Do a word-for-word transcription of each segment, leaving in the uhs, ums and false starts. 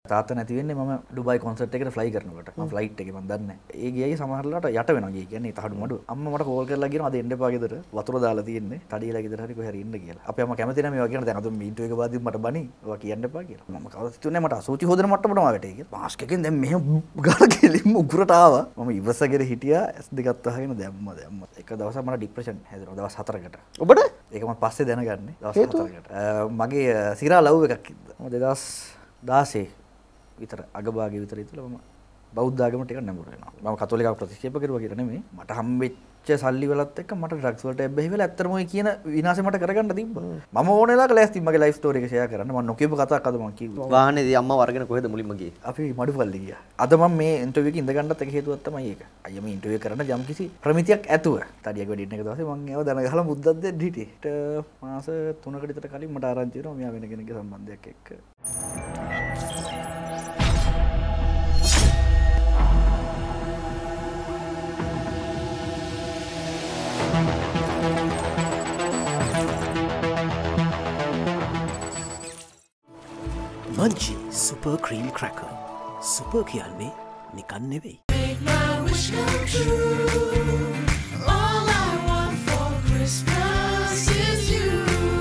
තාත්තා නැති වෙන්නේ මම ඩුබායි කොන්සර්ට් එකට ෆ්ලයි කරනකොට. මම ෆ්ලයිට් එකේ මම දන්නේ නැහැ. ඒ ගියයි සමහරලාට යට වෙනවා ගියේ. කියන්නේ තහඩු මඩු. අම්මා මට කෝල් කරලා කියනවා අද එන්න එපා ගෙදර. වතුර දාලා තියෙන්නේ. තඩියලා ගෙදර හරි කොහේ හරි ඉන්න කියලා. අපේ අම්මා කැමති නැහැ මේවා කියන දැන් අද මීටු එක වාදී මට බනි. ඔයා කියන්න එපා කියලා. මම කවදාවත් හිතුවේ නැහැ මට අසුචි හොදන මට්ටමට ආවටේ කියලා. මාස්ක් එකෙන් දැන් මෙහෙම ගාලා කෙලින්ම උගුරට ආවා. මම ඉවසගෙන හිටියා ඇස් දෙකත් වහගෙන දැම්මා දැම්මා. එක දවසක් මට ડિප්‍රෙෂන් හැදෙනවා. දවස් හතරකට. ඔබට? ඒක මම පස්සේ දැනගන්නේ. දවස් හතරකට. මගේ සිරා ලව් එකක් ඉද්දා. මම දෙදහස් දාසය විතර අගභාගයේ විතර ඉතල මම බෞද්ධ ආගමට ටිකක් නැඹුරු වෙනවා. මම කතෝලික ප්‍රතික්ෂේප කරුවා කියලා නෙමෙයි. මට හම්බෙච්ච සල්ලි වලත් එක්ක මට ඩ්‍රග්ස් වලට එබ්බැහි වෙලා ඇත්තටම ඔය කියන විනාශය මට කරගන්න තිබ්බා. මම ඕන වෙලාවක ලෑස්ති මගේ ලයිෆ් ස්ටෝරි එක ෂෙයා කරන්න. මම නොකියපු කතාවක් අද මම කිව්වා. වාහනේදී අම්මා වරගෙන කොහෙද මුලින්ම ගියේ? අපි මඩුපල්ලි ගියා. අද මම මේ ඉන්ටර්වියු එක ඉඳ ගන්නත් එක හේතුවක් තමයි ඒක. අයියා මේ ඉන්ටර්වියු කරන්න යම් කිසි ප්‍රමිතියක් ඇතුව. තඩියක් වැඩි ඉන්න එක දවසේ මම ඒව දැන ගහලා මුද්දක් දෙන්න හිටියේ. ඊට මාස තුනකට විතර කලින් මට ආරංචි වෙනවා මෙයා වෙන කෙනෙක්ගේ සම්බන්ධයක් එක්ක. Munchie Super Cream Cracker. Super කියන්නේ නිකන් නෙවෙයි. Make my wish come true. All I want for Christmas is you.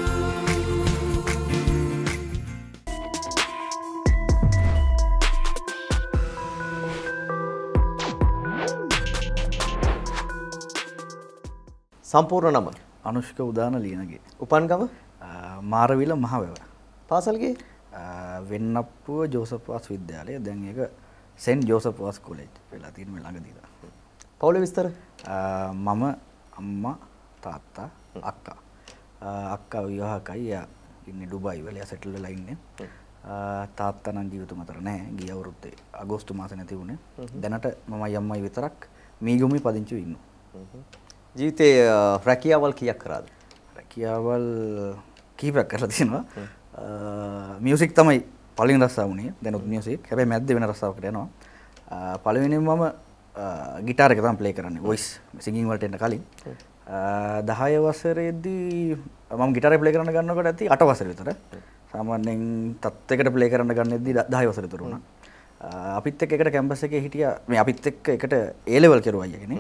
සම්පූර්ණ නම අනුෂ්ක උදාන ලියනගේ. උපන්ගම මාරවිල මහවැව. පාසල් ගියේ වෙන්නප්පුව ජෝසප් වාස් විද්‍යාලය. දැන් ඒක සෙන්ට් ජෝසප් වාස් කොලෙජ් වෙලා තියෙන මේ ළඟදී. පවුලේ විස්තර? මම අම්මා තාත්තා අක්කා. අක්කා විවාහකයි. එයා ඉන්නේ ඩුබායි වල. එයා සෙටල් වෙලා ඉන්නේ. තාත්තා නම් ජීවිතුම අතර නැහැ. ගිය අවුරුද්දේ අගෝස්තු මාසේ නැති වුණේ. දැනට මමයි අම්මයි විතරක් මීගොමේ පදිංචිව ඉන්නවා. ජීවිතේ රැකියාවල් කීයක් කරාද? රැකියාවල් කීපයක් කරලා තියෙනවා. මියුසික් තමයි පළවෙනි රස්සාව උනේ. දැනුත් මියුසික්. හැබැයි මැද්දේ වෙන රස්සාවකට යනවා. පළවෙනිම මම ගිටාර එක තමයි ප්ලේ කරන්නේ. වොයිස් සිංගින් වලට එන්න කලින්. දහය වසරේදී මම ගිටාරේ ප්ලේ කරන්න ගන්නකොට ඇති අට වසර විතර. සාමාන්‍යයෙන් තත් එකට ප්ලේ කරන්න ගන්නෙද්දී දහය වසර විතර වුණා. අපිත් එක්ක එකට කැම්පස් එකේ හිටියා. මේ අපිත් එක්ක එකට A level කරුවා අයියා කෙනෙක්.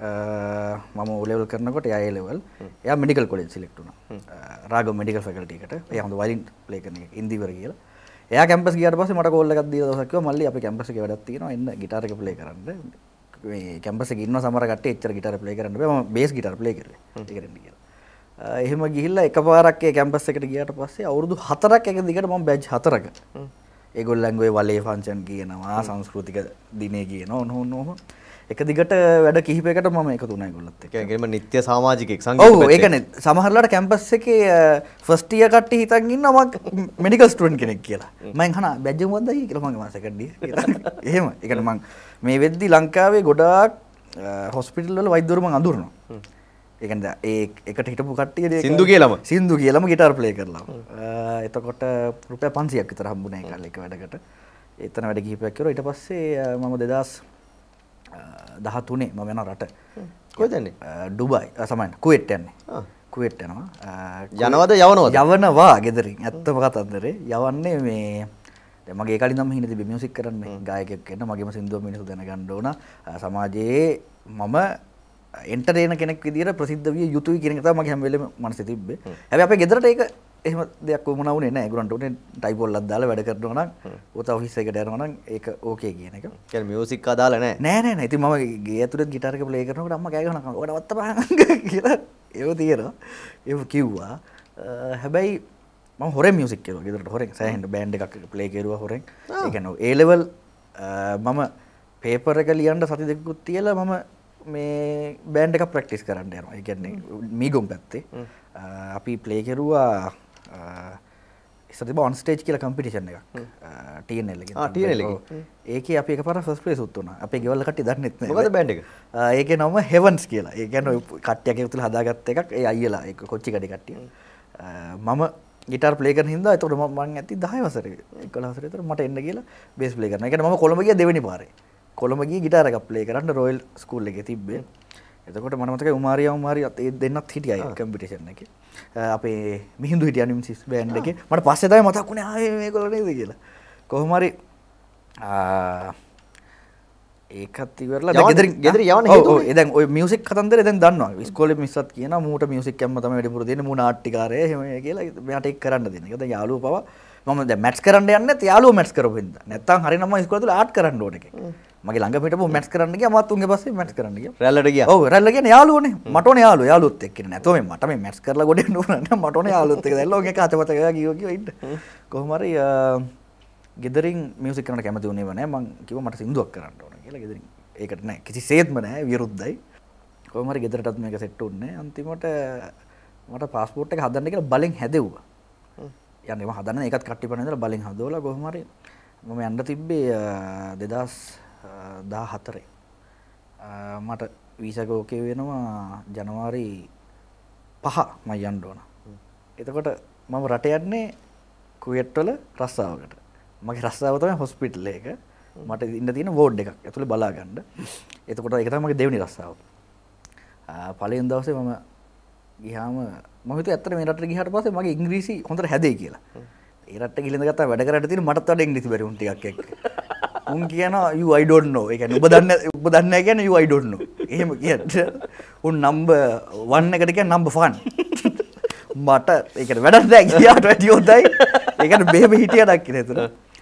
මම O level කරනකොට එයා A level. එයා මෙඩිකල් කොලෙජ් සිලෙක්ට් වුණා. රාගම මෙඩිකල් ෆැකල්ටි එකට. එයා හොඳ වයලින් ප්ලේ කරන එක ඉන්දිවර කියලා. එයා කැම්පස් ගියාට පස්සේ මට කෝල් එකක් දීලා දවසක් කිව්වා මල්ලි අපේ කැම්පස් එකේ වැඩක් තියෙනවා එන්න ගිටාර එක ප්ලේ කරන්න. මේ කැම්පස් එකේ ඉන්න සමහර කට්ටිය එච්චර ගිටාර ප්ලේ කරන්න බෑ. මම බේස් ගිටාර ප්ලේ කරේ. ඒකට එන්න කියලා. එහෙම ගිහිල්ලා එකපාරක් ඒ කැම්පස් එකට ගියාට පස්සේ අවුරුදු හතරක් එක දිගට මම බැච් හතරක. ඒගොල්ලන්ගේ වලේ ෆන්ක්ෂන් කියනවා, සංස්කෘතික දිනේ කියනවා, ඔන්න ඔන්න ඔහොම. එක දිගට වැඩ කිහිපයකට මම එකතු වුණා ඒගොල්ලොත් එක්ක. ඒ කියන්නේ නිත්‍ය සමාජිකෙක් සංගීත පැත්තේ. ඔව් ඒ කියන්නේ සමහරලාට කැම්පස් එකේ ෆස්ට් ඉයර් කට්ටිය හිතන් ඉන්නවා මම මෙඩිකල් ස්ටුඩන්ට් කෙනෙක් කියලා. මම අහනවා බැජ් එක මොකක්ද අයියේ කියලා මම මම සෙකන්ඩ් ඉයර්. එහෙම. ඒ කියන්නේ මම මේ වෙද්දි ලංකාවේ ගොඩාක් හොස්පිටල් වල වෛද්‍යවරු මම අඳුරනවා. ඒ කියන්නේ ඒ එකට හිටපු කට්ටිය සින්දු කියලාම සින්දු කියලාම ගිටාර් ප්ලේ කරලා. එතකොට රුපියල් පන්සියයක් විතර හම්බුනේ ඒ කාලේ එක වැඩකට. එතන වැඩ කිහිපයක් කරුවා. ඊට පස්සේ මම දෙදාස් දහතුනේ මම යන රට. කොහෙද යන්නේ? ඩුබායි. සමහරවිට කුවේට් යන්නේ. කුවේට් යනවා. යනවද යවනවද? යවනවා ගෙදරින්. ඇත්තම කතන්දරේ. යවන්නේ මේ දැන් මගේ ඒ කලින් නම් හිනේ තිබි මියුසික් කරන්නේ. ගායකයෙක් වෙන්න මගේම සින්දුව මිනිස්සු දැනගන්න ඕන. සමාජයේ මම එන්ටර්ටේනර් කෙනෙක් විදියට ප්‍රසිද්ධ විය යුතුයි කියන එක තමයි මගේ හැම වෙලෙම මනසේ තිබ්බේ. හැබැයි අපේ ගෙදරට ඒක එහෙම දෙයක් වුණා වුණේ නැහැ. ඒගොල්ලන්ට උනේ ටයිපෝල්ලක් දාලා වැඩ කරනවා නම් උත ඔෆිස් එකට යනවා නම් ඒක ඕකේ කියන එක. කියන්නේ මියුසික් අදාළ නැහැ. නෑ නෑ නෑ. ඉතින් මම ගේ ඇතුළේ ගිටාර් එක ප්ලේ කරනකොට අම්මා කෑ ගහනවා. ඔකට වත්තපහන් කියලා ඒව තියෙනවා. ඒව කිව්වා. හැබැයි මම හොරෙන් මියුසික් කරුවා. ගෙදරට හොරෙන් සෑහෙන බෑන්ඩ් එකක් ප්ලේ කරුවා හොරෙන්. ඒ කියන්නේ A level මම පේපර් එක ලියන්න සති දෙකකුත් තියලා මම මේ බෑන්ඩ් එකක් ප්‍රැක්ටිස් කරන්න යනවා. ඒ කියන්නේ මීගොම් පැත්තේ. අපි ප්ලේ කරුවා ඉස්සර තිබ්බ ඔන් ස්ටේජ් කියලා කම්පිටිෂන් එකක්. T N L එකේ. ආ T N L එකේ. ඒකේ අපි එකපාර ෆස්ට් ප්ලේස් උත් වුණා. අපේ ගෙවල් කට්ටිය දන්නෙත් නැහැ. මොකද බෑන්ඩ් එක? ඒකේ නම හෙවන්ස් කියලා. ඒ කියන්නේ කට්ටියක් එකතු වෙලා හදාගත්ත එකක්. ඒ අයියලා ඒක කොච්චි කඩේ කට්ටිය. මම ගිටාර් ප්ලේ කරන හින්දා එතකොට මම මං ඇති දහය වසරේ එකොළහ වසරේ විතර මට එන්න කියලා බේස් ප්ලේ කරනවා. ඒ කියන්නේ මම කොළඹ ගියා දෙවෙනි පාරේ. කොළඹ ගියේ ගිටාර එකක් ප්ලේ කරන්න රොයල් ස්කූල් එකේ තිබ්බේ. එතකොට මට මතකයි උමාරියා උමාරියා ඒ දෙන්නත් හිටියා ඒ කම්පිටිෂන් එකේ. අපේ මිහිඳු හිටියා නිම්සිස් බෑන්ඩ් එකේ. මට පස්සේ තමයි මතක් වුණේ ආයේ මේගොල්ලෝ නේද කියලා. කොහොම හරි ඒකත් ඉවරලා දැන් ගෙදරින් ගෙදර යවන්න ඔව් හේතුව ඔව් දැන් ඔය මියුසික් කතන්දරේ දැන් දන්නවා ඉස්කෝලේ මිස්සත් කියනවා මූට මියුසික් කැම්ම තමයි වැඩිපුර දෙන්නේ මූ නාට්‍යකාරය එහෙම කියලා මෙයාට ඒක කරන්න දෙන්නේ. ඒක දැන් යාළුවෝ පවා මම දැන් මැට්ස් කරන්න යන්නේ නැත් යාළුවෝ මැට්ස් කරපු හින්දා. නැත්තම් හරියනම් මම ඉස්කෝලේ තුල ආර්ට් කරන්න ඕන එකේ. මගේ ළඟ පිටපො මැට්ස් කරන්න ගියා මත් උන්ගේ පස්සේ මැට්ස් කරන්න ගියා. රැල්ලට ගියා. ඔව් රැල්ල කියන්නේ යාළුවෝනේ. මට ඕනේ යාළුවෝ යාළුවොත් එක්ක ඉන්න. නැතෝ මේ මට මේ මැට්ස් කරලා ගොඩ එන්න ඕන නැහැ. මට ඕනේ යාළුවොත් එක්ක දැල්ලා ඔගේ කාචපත ගා ගියෝ ගියෝ ඉන්න. කොහොම හරි ගෙදරින් මියුසික් කරන්න කැමති වුණේව නැහැ. මං කිව්වා මට සින්දුවක් කරන්න ඕන කියලා ගෙදරින්. ඒකට නෑ කිසිසේත්ම නෑ විරුද්ධයි. කොහොම හරි ගෙදරටත් මේක සෙට් වුණේ. අන්තිමට මට පාස්පෝර්ට් එක හදන්න කියලා බලෙන් හැදෙව්වා. යන්නේ මම හදන්න ඒකත් කට්ටි පණ ඉඳලා බලෙන් හදවලා කොහොම හරි මම යන්න තිබ්බේ දෙදාස් දහහතර. මට වීසා එක ඕකේ වෙනවා ජනවාරි පහ මම යන්න ඕන. එතකොට මම රට යන්නේ කුවේට් වල රස්සාවකට. මගේ රස්සාව තමයි හොස්පිටල් එක. මට ඉන්න තියෙන වෝඩ් එකක් ඇතුලේ බලා ගන්න. එතකොට ඒක තමයි මගේ දෙවෙනි රස්සාව. පළවෙනි දවසේ මම ගියාම මම හිතුවා ඇත්තට මේ රටට ගියාට පස්සේ මගේ ඉංග්‍රීසි හොඳට හැදෙයි කියලා. ඒ රටට ගිහින් ඉඳගත්තා වැඩ කරලා තියෙන මටත් වඩා ඉංග්‍රීසි බැරි උන් ටිකක් එක්ක. උන් කියනවා you I don't know. ඒ කියන්නේ ඔබ දන්නේ ඔබ දන්නේ නැහැ කියන්නේ you I don't know. එහෙම කියන්නේ. උන් නම්බර් වන් එකට කියන්නේ නම්බර් ෆන්. මට ඒ කියන්නේ වැඩක් නැහැ ගියාට වැඩි හොඳයි. ඒ කියන්නේ බෙහෙම හිටියඩක් කියලා හිතුණා.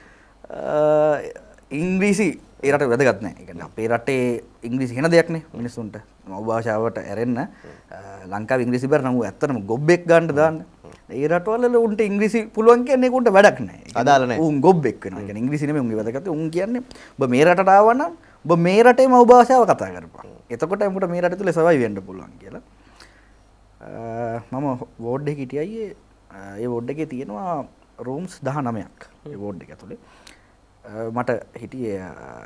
ඉංග්‍රීසි ඒ රට වැදගත් නැහැ. ඒ කියන්නේ අපේ රටේ ඉංග්‍රීසි වෙන දෙයක් නේ මිනිස්සුන්ට. මව් භාෂාවට ඇරෙන්න ලංකාවේ ඉංග්‍රීසි බර නම් ඇත්තටම ගොබ්බෙක් ගන්න දාන්න. ඒ රටවල උන්ට ඉංග්‍රීසි පුළුවන් කියන්නේ උන්ට වැඩක් නැහැ. අදාළ නැහැ. උන් ගොබ්බෙක් වෙනවා. ඒ කියන්නේ ඉංග්‍රීසි නෙමෙයි උන්ගේ වැදගත්. උන් කියන්නේ ඔබ මේ රටට ආවා නම් ඔබ මේ රටේ මව් භාෂාව කතා කරපන්. එතකොට උඹට මේ රට තුල සර්වයිව් වෙන්න පුළුවන් කියලා. මම වෝඩ් එකේ හිටියයි. ඒ වෝඩ් එකේ තියෙනවා රූම්ස් දහනවයක්. ඒ වෝඩ් එක ඇතුලේ. මට හිටියේ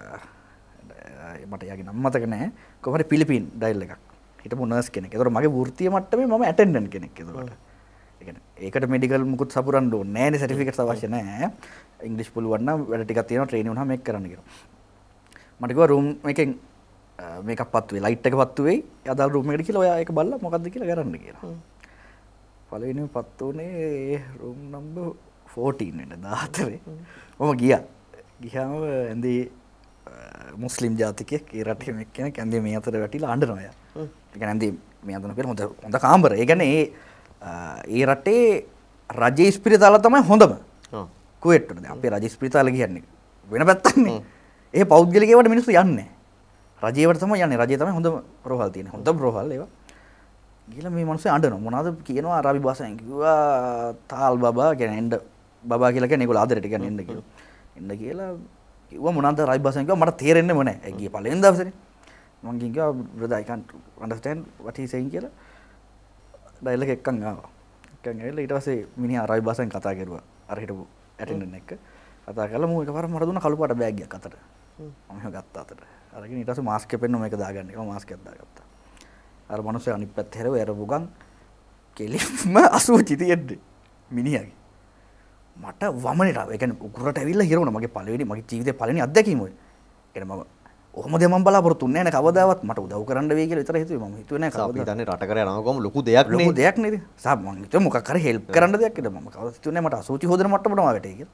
මට යාගේ නම මතක නැහැ. කොහොමද පිලිපින් ඩයල් එකක්. හිටපු නර්ස් කෙනෙක්. ඒතකොට මගේ වෘත්තීය මට්ටමේ මම ඇටෙන්ඩන්ට් කෙනෙක් ඒතකොට. ඒ කියන්නේ ඒකට මෙඩිකල් මුකුත් සපුරන්න ඕනේ නැහැ නේ සර්ටිෆිකේට්ස් අවශ්‍ය නැහැ. ඉංග්‍රීසි පුළුවන් නම් වැඩ ටිකක් තියෙනවා ට්‍රේනින් වුණාම මේක කරන්න කියලා. මට කිව්වා රූම් එකෙන් මේකක් පත්තු වෙයි ලයිට් එක පත්තු වෙයි. අදාළ රූම් එකට කියලා ඔයා ඒක බලලා මොකද්ද කියලා කරන්න කියලා. පළවෙනිම පත්තු උනේ රූම් නම්බර් ෆෝර්ටීන් වෙන දාහතරේ. මම ගියා. ගියාම ඇඳේ මුස්ලිම් ජාතිකයෙක් ඒ රටේ මෙක් කෙනෙක් ඇඳේ මේ අතර වැටිලා අඬනවා යා. ඒ කියන්නේ ඇඳේ මේ අතන කියලා හොඳ හොඳ කාමර. ඒ කියන්නේ ඒ ඒ රටේ රජයේ ස්පිරිතාල තමයි හොඳම. ඔව්. කුවේට් වල දැන් අපේ රජයේ ස්පිරිතාල කියන්නේ වෙන පැත්තක්නේ. ඒ පෞද්ගලික ඒවාට මිනිස්සු යන්නේ නැහැ. රජයේවට තමයි යන්නේ. රජයේ තමයි හොඳම රෝහල් තියෙන්නේ. හොඳම රෝහල් ඒවා. ගිහලා මේ මිනිස්සු අඬනවා. මොනවද කියනවා අරාබි භාෂාවෙන් කිව්වා තාල් බබා කියන්නේ එන්න බබා කියලා කියන්නේ ඒගොල්ලෝ ආදරෙට කියන්නේ එන්න කියලා. එන්න කියලා කිව්වා මොනවද අරාබි භාෂාවෙන් කිව්වා මට තේරෙන්නේම නැහැ. ඒ ගියේ පළවෙනි දවසේනේ. මම කිව්වා brother I can't understand what he saying කියලා. ඩයල් එක එක්කන් ආවා. එක්කන් ඇවිල්ලා ඊට පස්සේ මිනිහා අරාබි භාෂාවෙන් කතා කරුවා. අර හිටපු ඇටෙන්ඩන්ට් එක්ක කතා කරලා මම එකපාරම මට දුන්න කළු පාට බෑග් එකක් අතට. මම එහෙම ගත්තා අතට. අරගෙන ඊට පස්සේ මාස්ක් එක පෙන්න මේක දාගන්න. ඒක මාස්ක් එකක් දාගත්තා. අර මිනිස්සු අනිත් පැත්තේ හැරෙව එරපුගන් කෙලින්ම අසුචි තියෙන්නේ මිනිහාගේ. මට වමනේට ඒ කියන්නේ උගුරට ඇවිල්ලා හිරවුණා. මගේ පළවෙනි මගේ ජීවිතේ පළවෙනි අත්දැකීම ඔය. ඒ කියන්නේ මම ඔහොම දෙයක් මම බලාපොරොත්තු වෙන්නේ නැහැ නේ කවදාවත් මට උදව් කරන්න වෙයි කියලා විතර හිතුවේ. මම හිතුවේ නැහැ කවදාවත්. අපි දන්නේ රට කර යනවා කොහොම ලොකු දෙයක් නේ. ලොකු දෙයක් නේද? සාබ් මම හිතුවේ මොකක් හරි හෙල්ප් කරන්න දෙයක් කියලා. මම කවදාවත් හිතුවේ නැහැ මට අසුචි හොදන මට්ටමට මාකට කියලා.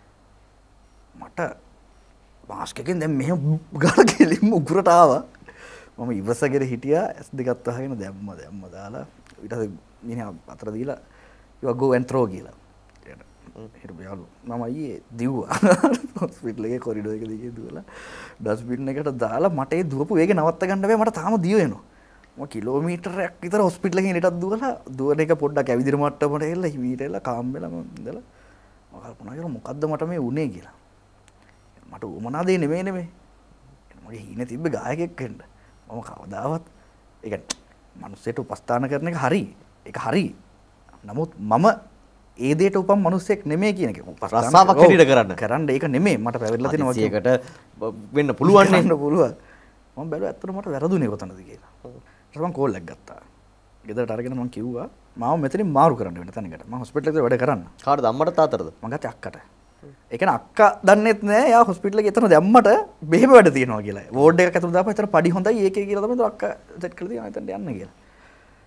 මට මාස්ක් එකෙන් දැන් මෙහෙම ගාලා කෙලින්ම උගුරට ආවා. මම ඉවසගෙන හිටියා ඇස් දෙකත් වහගෙන දැම්ම දැම්ම දාලා ඊට පස්සේ මිනිහා අතර දීලා you go and throw කියලා. හිටපු යාළුවා මම අයියේ දිව්වා හොස්පිටල් එකේ කොරිඩෝ එක දිගේ දුවලා ඩස්බින් එකට දාලා මට ඒ දුවපු වේගෙ නවත්ත ගන්න බෑ මට තාම දිව එනවා. මම කිලෝමීටරයක් විතර හොස්පිටල් එකේ ඉඳලා දුවලා දුවන එක පොඩ්ඩක් ඇවිදින මට්ටමට එල්ල හිමීට එල්ල කාම් වෙලා මම ඉඳලා මම කල්පනා කරා මොකද්ද මට මේ උනේ කියලා. මට උමනා දෙ නෙමෙයි නෙමෙයි. මගේ හීනේ තිබ්බ ගායකයෙක් වෙන්න. මම කවදාවත් ඒ කියන්නේ මිනිස්සෙට උපස්ථාන කරන එක හරි. ඒක හරි. නමුත් මම ඒ දෙයට උපම් මිනිස්සෙක් නෙමෙයි කියන එක. රස්සාවක් හැටියට කරන්න. කරන්න ඒක නෙමෙයි මට පැවිදිලා තියෙනවා. ඒකට වෙන්න පුළුවන් නේ. වෙන්න පුළුවන්. මම බැලුවා ඇත්තට මට වැරදුනේ කොතනද කියලා. ඊට පස්සේ මම කෝල් එකක් ගත්තා. ගෙදරට අරගෙන මම කිව්වා මාව මෙතනින් මාරු කරන්න වෙන තැනකට. මම හොස්පිටල් එකේ වැඩ කරන්න. කාටද අම්මට තාත්තටද? මම ගත්තේ අක්කට. ඒ කියන්නේ අක්කා දන්නෙත් නෑ යා හොස්පිටල් එකේ එතන දැම්මට බෙහෙම වැඩ තියෙනවා කියලා. වෝඩ් එකක් ඇතුළට දාපුවා එතන පඩි හොඳයි ඒකේ කියලා තමයි අක්කා සෙට් කරලා තියෙනවා එතනට යන්න කියලා.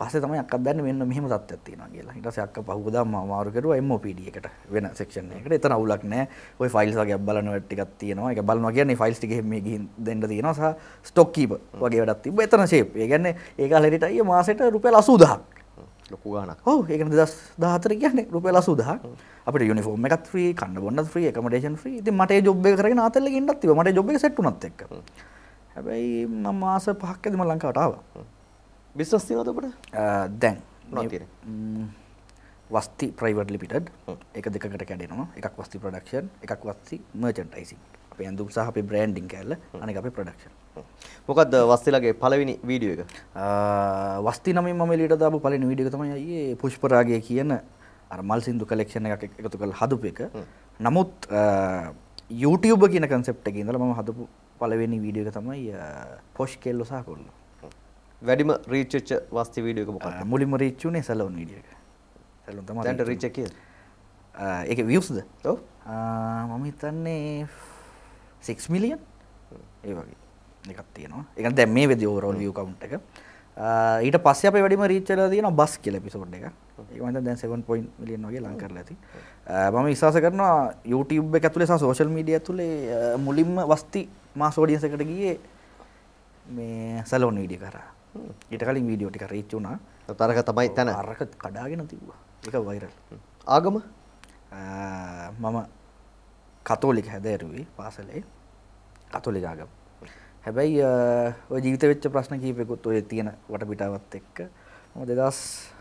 පස්සේ තමයි අක්කක් දැන්නේ මෙන්න මෙහෙම තත්ත්වයක් තියෙනවා කියලා. ඊට පස්සේ අක්කා පහුවදා මම මාරු කරුවා එම් ඕ පී ඩී එකට වෙන සෙක්ෂන් එකකට. එතන අවුලක් නැහැ. ওই ෆයිල්ස් වගේ බලන ටිකක් තියෙනවා. ඒක බලනවා කියන්නේ ෆයිල්ස් ටික එහෙම මේ ගිහින් දෙන්න තියෙනවා සහ ස්ටොක් කීපර් වගේ වැඩක් තිබ්බා. එතන ෂේප්. ඒ කියන්නේ ඒ කාලේ හිටියට අයියේ මාසෙට රුපියල් අසූ දහසක්. ලොකු ගාණක්. ඔව් ඒ කියන්නේ දෙදාස් දහහතර කියන්නේ රුපියල් අසූ දහසක්. අපිට යුනිෆෝම් එකත් ෆ්‍රී, කන්න බොන්නත් ෆ්‍රී, ඇකොමඩේෂන් ෆ්‍රී. ඉතින් මට ඒ ජොබ් එක කරගෙන ආතල්ලේ ඉන්නත් තිබ්බා. මට ඒ ජොබ් එක සෙට් වුණත් එක්ක. හැබැයි මම මාස පහක් ඇද්දි මම ලංකාවට ආවා. බිස්නස් තියෙනවද ඔබට? දැන් මොනවද තියෙන්නේ? Vasthi private limited. ඒක දෙකකට කැඩෙනවා. එකක් වස්ති ප්‍රොඩක්ෂන්, එකක් වස්ති මර්චන්ඩයිසිං. අපේ ඇඳුම් සහ අපේ බ්‍රෑන්ඩින් කැල්ල, අනික අපේ ප්‍රොඩක්ෂන්. මොකද්ද වස්තිලගේ පළවෙනි වීඩියෝ එක? වස්ති නමින් මම එළියට දාපු පළවෙනි වීඩියෝ එක තමයි අයියේ පුෂ්පරාගය කියන අර මල් සින්දු කලෙක්ෂන් එකක් එකතු කරලා හදපු එක. නමුත් YouTube කියන concept එකේ ඉඳලා මම හදපු පළවෙනි වීඩියෝ එක තමයි පොෂ් කෙල්ලෝ සහ කොල්ලෝ. වැඩිම රීච් වෙච්ච වස්ති වීඩියෝ එක මොකක්ද? මුලින්ම රීච් උනේ සැලොන් වීඩියෝ එක. සැලොන් තමයි. දැන්ට රීච් එක කීයද? ඒකේ views ද? ඔව්. මම හිතන්නේ six million ඒ වගේ එකක් තියෙනවා. ඒ කියන්නේ දැන් මේ වෙදී overall view count එක. ඊට පස්සේ අපේ වැඩිම රීච් වෙලා තියෙනවා බස් කියලා එපිසෝඩ් එක. ඒක මම හිතන්නේ දැන් seven point million වගේ ලං කරලා ඇති. මම විශ්වාස කරනවා YouTube එක ඇතුලේ සහ social media ඇතුලේ මුලින්ම වස්ති මාස් audience එකට ගියේ මේ සැලොන් වීඩියෝ කරා. ඊට කලින් වීඩියෝ ටික රීච් වුණා. තරක තමයි තන. අරක කඩාගෙන තිබ්බා. ඒක වෛරල්. ආගම? මම කතෝලික හැදෑරුවේ පාසලේ. කතෝලික ආගම. හැබැයි ඔය ජීවිත වෙච්ච ප්‍රශ්න කීපෙකුත් ඔය තියෙන වටපිටාවත් එක්ක මම දෙදාස්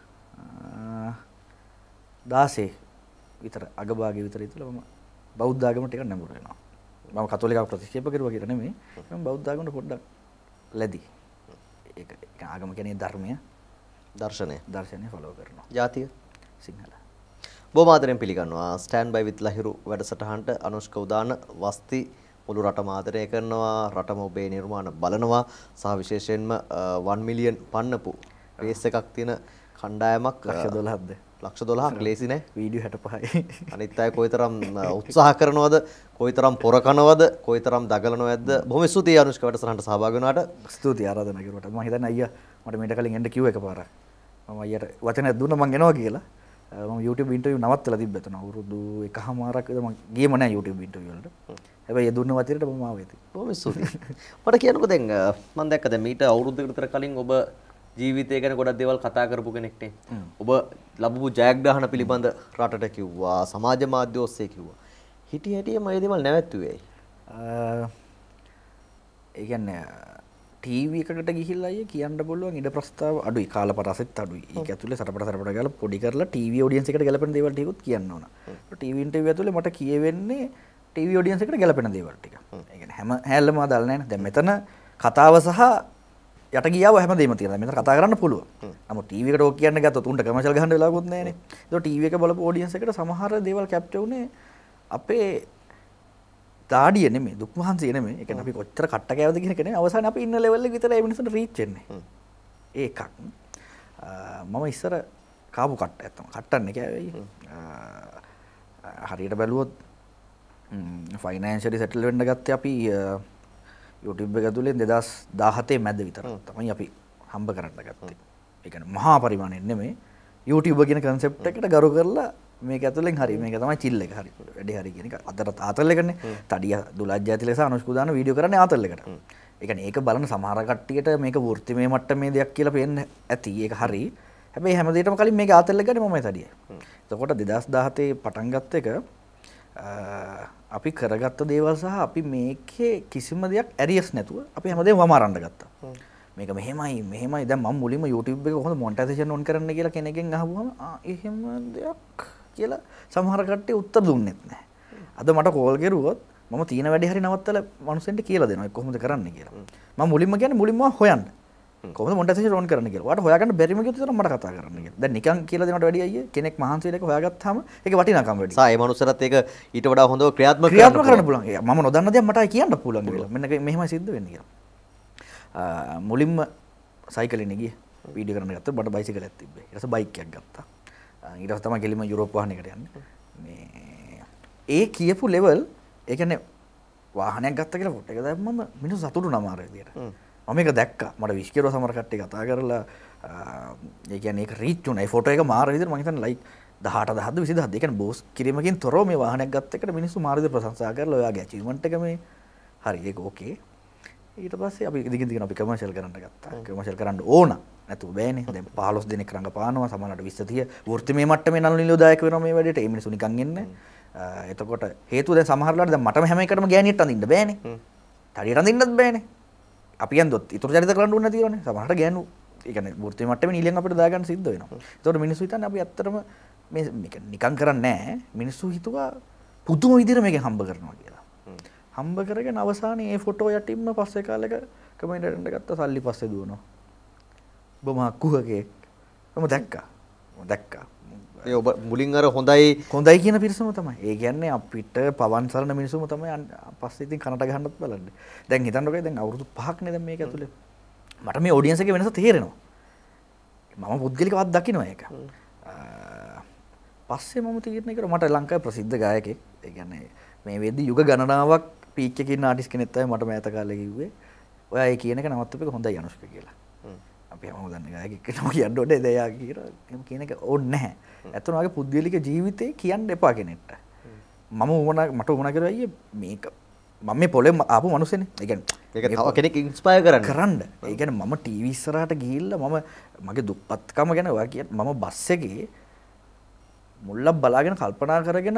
දාසේ විතර අගභාගයේ විතර ඉතල මම බෞද්ධ ආගමට ටිකක් නැඹුරු වෙනවා. මම කතෝලිකව ප්‍රතික්ෂේප කරුවා කියලා නෙමෙයි. මම බෞද්ධ ආගමට පොඩ්ඩක් ලැබි. ඒක ආගම කියන්නේ ධර්මය, දර්ශනය. දර්ශනය ෆලෝ කරනවා. ජාතිය සිංහල. බොහොම ආදරෙන් පිළිගන්නවා ස්ටෑන්ඩ් බයි විත් ලහිරු වැඩසටහනට අනුෂ්ක උදාන වස්ති මුළු රටම ආදරය කරනවා, රටම ඔබේ නිර්මාණ බලනවා සහ විශේෂයෙන්ම one million පන්නපු රේස් එකක් තියෙන කණ්ඩායමක් ලක්ෂ දොළහක්ද? ලක්ෂ දොළහක් ලේසි නෑ. වීඩියෝ හැටපහයි. අනිත් අය කොයිතරම් උත්සාහ කරනවද, කොයිතරම් පොර කනවද, කොයිතරම් දගලනවද. බොහොම ස්තුතියි අනුෂ්ක වැඩසටහනට සහභාගී වුණාට. ස්තුතියි ආරාධනා කරුවට. මම හිතන්නේ අයියා මට මීට කලින් එන්න කිව්ව එකපාරක්. මම අයියට වචනයක් දුන්නා මං එනවා කියලා. මම YouTube interview නවත්තලා තිබ්බ එතන අවුරුදු එකහමාරක් විතර මම ගියේම නෑ YouTube interview වලට. හැබැයි ඒ දුන්න වචනෙට මම ආවේ ඉතින්. බොහොම ස්තුතියි. මට කියන්නකෝ දැන් මම දැක්ක දැන් මීට අවුරුද්දකට විතර කලින් ඔබ ජීවිතය ගැන ගොඩක් දේවල් කතා කරපු කෙනෙක් නේ. ඔබ ලැබපු ජයග්‍රහණ පිළිබඳ රටට කිව්වා, සමාජ මාධ්‍ය ඔස්සේ කිව්වා. හිටි හැටියෙම මේ දේවල් නැවැත්තුවේ ඇයි? ඒ කියන්නේ ටීවී එකකට ගිහිල්ලා අයියේ කියන්න පුළුවන් ඉඩ ප්‍රස්තාව අඩුයි, කාලපරාසෙත් අඩුයි. ඒක ඇතුලේ සරපට සරපට ගාලා පොඩි කරලා ටීවී ඔඩියන්ස් එකට ගැලපෙන දේවල් ටිකකුත් කියන්න ඕන. ටීවී ඉන්ටර්වියු ඇතුලේ මට කියවෙන්නේ ටීවී ඔඩියන්ස් එකට ගැලපෙන දේවල් ටික. ඒ කියන්නේ හැම හැල්ලම අදාළ නැහැ නේ. දැන් මෙතන කතාව සහ යට ගියාව හැමදේම තියෙනවා. මෙතන කතා කරන්න පුළුවන්. නමුත් ටීවී එකට ඕක කියන්න ගත්තොත් උන්ට කමර්ෂල් ගහන්න වෙලාවකුත් නැහැනේ. ඒක ටීවී එක බලපු ඔඩියන්ස් එකට සමහර දේවල් කැප්චර් වුණේ අපේ දාඩිය නෙමෙයි, දුක් මහන්සිය නෙමෙයි. ඒ කියන්නේ අපි කොච්චර කට්ට කෑවද කියන එක නෙමෙයි. අවසානයේ අපි ඉන්න ලෙවල් එක විතරයි ඒ මිනිස්සුන්ට රීච් වෙන්නේ. ඒකක්. මම ඉස්සර කාපු කට්ට ඇත්තම කට්ටන්නේ කෑවේ. හරියට බැලුවොත් ෆයිනෑන්ෂියලි සෙටල් වෙන්න ගත්තේ අපි YouTube එක ඇතුලේ දෙදාස් දාහතේ මැද විතර තමයි අපි හම්බ කරන්න ගත්තේ. ඒ කියන්නේ මහා පරිමාණයෙන් නෙමෙයි. YouTube කියන concept එකට ගරු කරලා මේක ඇතුලෙන් හරි මේක තමයි chill එක හරි වැඩි හරි කියන එක අතට ආතල් එකනේ. තඩිය දුලජ්ජාති ලෙස අනුෂ්ක උදාන වීඩියෝ කරන්නේ ආතල් එකට. ඒ කියන්නේ ඒක බලන සමහර කට්ටියට මේක වෘත්තිමය මට්ටමේ දෙයක් කියලා පේන්න ඇති. ඒක හරි. හැබැයි හැමදේටම කලින් මේක ආතල් එක ගන්නේ මමයි තඩිය. එතකොට දෙදාස් දාහතේ පටන් ගත්ත එක අපි කරගත්ත දේවල් සහ අපි මේකේ කිසිම දෙයක් ඇරියස් නැතුව අපි හැමදේම වමාරන්න ගත්තා. මේක මෙහෙමයි මෙහෙමයි දැන් මම මුලින්ම YouTube එක කොහොමද මොනිටයිසේෂන් ඔන් කරන්න කියලා කෙනෙක්ගෙන් අහුවම ආ එහෙම දෙයක් කියලා සමහර කට්ටිය උත්තර දුන්නෙත් නැහැ. අද මට කෝල් කරුවොත් මම තියෙන වැඩේ හරි නවත්තලා මිනිස්සුන්ට කියලා දෙනවා ඒක කොහොමද කරන්න කියලා. මම මුලින්ම කියන්නේ මුලින්ම හොයන්න. කොහොමද මොනිටයිසේෂන් ඔන් කරන්න කියලා. ඔයාලට හොයාගන්න බැරිම කිව්වොත් මට කතා කරන්න කියලා. දැන් නිකන් කියලා දෙනවට වැඩිය අයියේ කෙනෙක් මහන්සි වෙලා ඒක හොයාගත්තාම ඒක වටිනාකම වැඩි. සා ඒ මනුස්සරත් ඒක ඊට වඩා හොඳව ක්‍රියාත්මක ක්‍රියාත්මක කරන්න පුළුවන්. මම නොදන්න දේක් මට අය කියන්න පුළුවන් කියලා. මෙන්න මෙහෙමයි සිද්ධ වෙන්නේ කියලා. මුලින්ම සයිකලෙන් ගියේ වීඩියෝ කරන්න ගත්තා. මට බයිසිකලයක් තිබ්බේ. ඊට පස්සේ බයික් එකක් ගත්තා. ඊට පස්සේ තමයි ගෙලිම යුරෝප් වාහනයකට යන්නේ. මේ ඒ කියපු ලෙවල් ඒ කියන්නේ වාහනයක් ගත්තා කියලා ෆොටෝ එක දැම්මම මිනිස්සු සතුටු නම ආර විදියට. මම මම මේක දැක්කා. මට විශ් කිරුවා සමහර කට්ටිය කතා කරලා ඒ කියන්නේ ඒක රීච් වුණා. ඒ ෆොටෝ එක මාර විදිහට මම හිතන්නේ ලයික් දහඅට දහද විසි දහද. ඒ කියන්නේ බෝස් කිරීමකින් තොරව මේ වාහනයක් ගත්ත එකට මිනිස්සු මාර විදිහට ප්‍රශංසා කරලා ඔයාගේ ඇචීව්මන්ට් එක මේ හරි ඒක ඕකේ. ඊට පස්සේ අපි දිගින් දිගට අපි කමර්ෂල් කරන්න ගත්තා. කමර්ෂල් කරන්න ඕන. නැතුව බෑනේ. දැන් පහළොස් දෙනෙක් රඟපානවා සමහරවිට විස්ස තිහ වෘත්තිමය මට්ටමේ නළු නිලෝදායක වෙනවා මේ වැඩේට. ඒ මිනිස්සු නිකන් එන්නේ. එතකොට හේතුව දැන් සමහරලාට දැන් මටම හැම එකටම ගෑනියට අඳින්න බෑනේ. තඩියට අඳින්නත් බෑනේ. අපි යන්දොත් ඉතුරු චරිත කරන්න ඕනේ නැතිවනේ. සමහරට ගෑනු ඒ කියන්නේ වෘත්තිමය මට්ටමේ නිලියෙන් අපිට දාගන්න සිද්ධ වෙනවා. එතකොට මිනිස්සු හිතන්නේ අපි ඇත්තටම මේ මේක නිකන් කරන්නේ නැහැ. මිනිස්සු හිතුවා පුදුම විදිහට මේකෙන් හම්බ කරනවා කියලා. හම්බ කරගෙන අවසානයේ මේ ෆොටෝ යටින්ම පස්සේ කාලෙක කමෙන්ට් එකකට ගත්ත සල්ලි පස්සේ දුවනවා. ඔබ මා කුහකේ. මම දැක්කා. මම දැක්කා. ඒ ඔබ මුලින් අර හොඳයි හොඳයි කියන පිරිසම තමයි. ඒ කියන්නේ අපිට පවන් සරණ මිනිස්සුම තමයි පස්සේ ඉතින් කනට ගහන්නත් බලන්නේ. දැන් හිතන්නකෝ දැන් අවුරුදු පහක් නේ දැන් මේක ඇතුලේ. මට මේ ඔඩියන්ස් එකේ වෙනස තේරෙනවා. මම පුද්ගලිකවත් දකින්නවා ඒක. පස්සේ මම තීරණය කරා මට ලංකාවේ ප්‍රසිද්ධ ගායකයෙක්. ඒ කියන්නේ මේ වෙද්දි යුග ගණනාවක් පීක් එකේ ඉන්න ආටිස්ට් කෙනෙක් තමයි මට මෑත කාලේ කිව්වේ. ඔයා ඒ කියන එක නවත්තපු එක හොඳයි අනුෂ්ක කියලා. අපි හැමෝම දන්නේ ගායකයෙක් කෙනෙක් කියන්න ඕනේ දැන් එයා කියලා. එහෙම කියන එක ඕනේ නැහැ. ඇත්තටම වගේ පුද්ගලික ජීවිතේ කියන්න එපා කෙනෙක්ට. මම උමනා මට උමනා කරුවා අයියේ මේක මම මේ පොලේ ආපු මිනිස්සෙනේ. ඒ කියන්නේ ඒක තව කෙනෙක් ඉන්ස්පයර් කරන්න. කරන්න. ඒ කියන්නේ මම ටීවී ඉස්සරහට ගිහිල්ලා මම මගේ දුප්පත්කම ගැන ඔයා කිය මම බස් එකේ මුල්ලක් බලාගෙන කල්පනා කරගෙන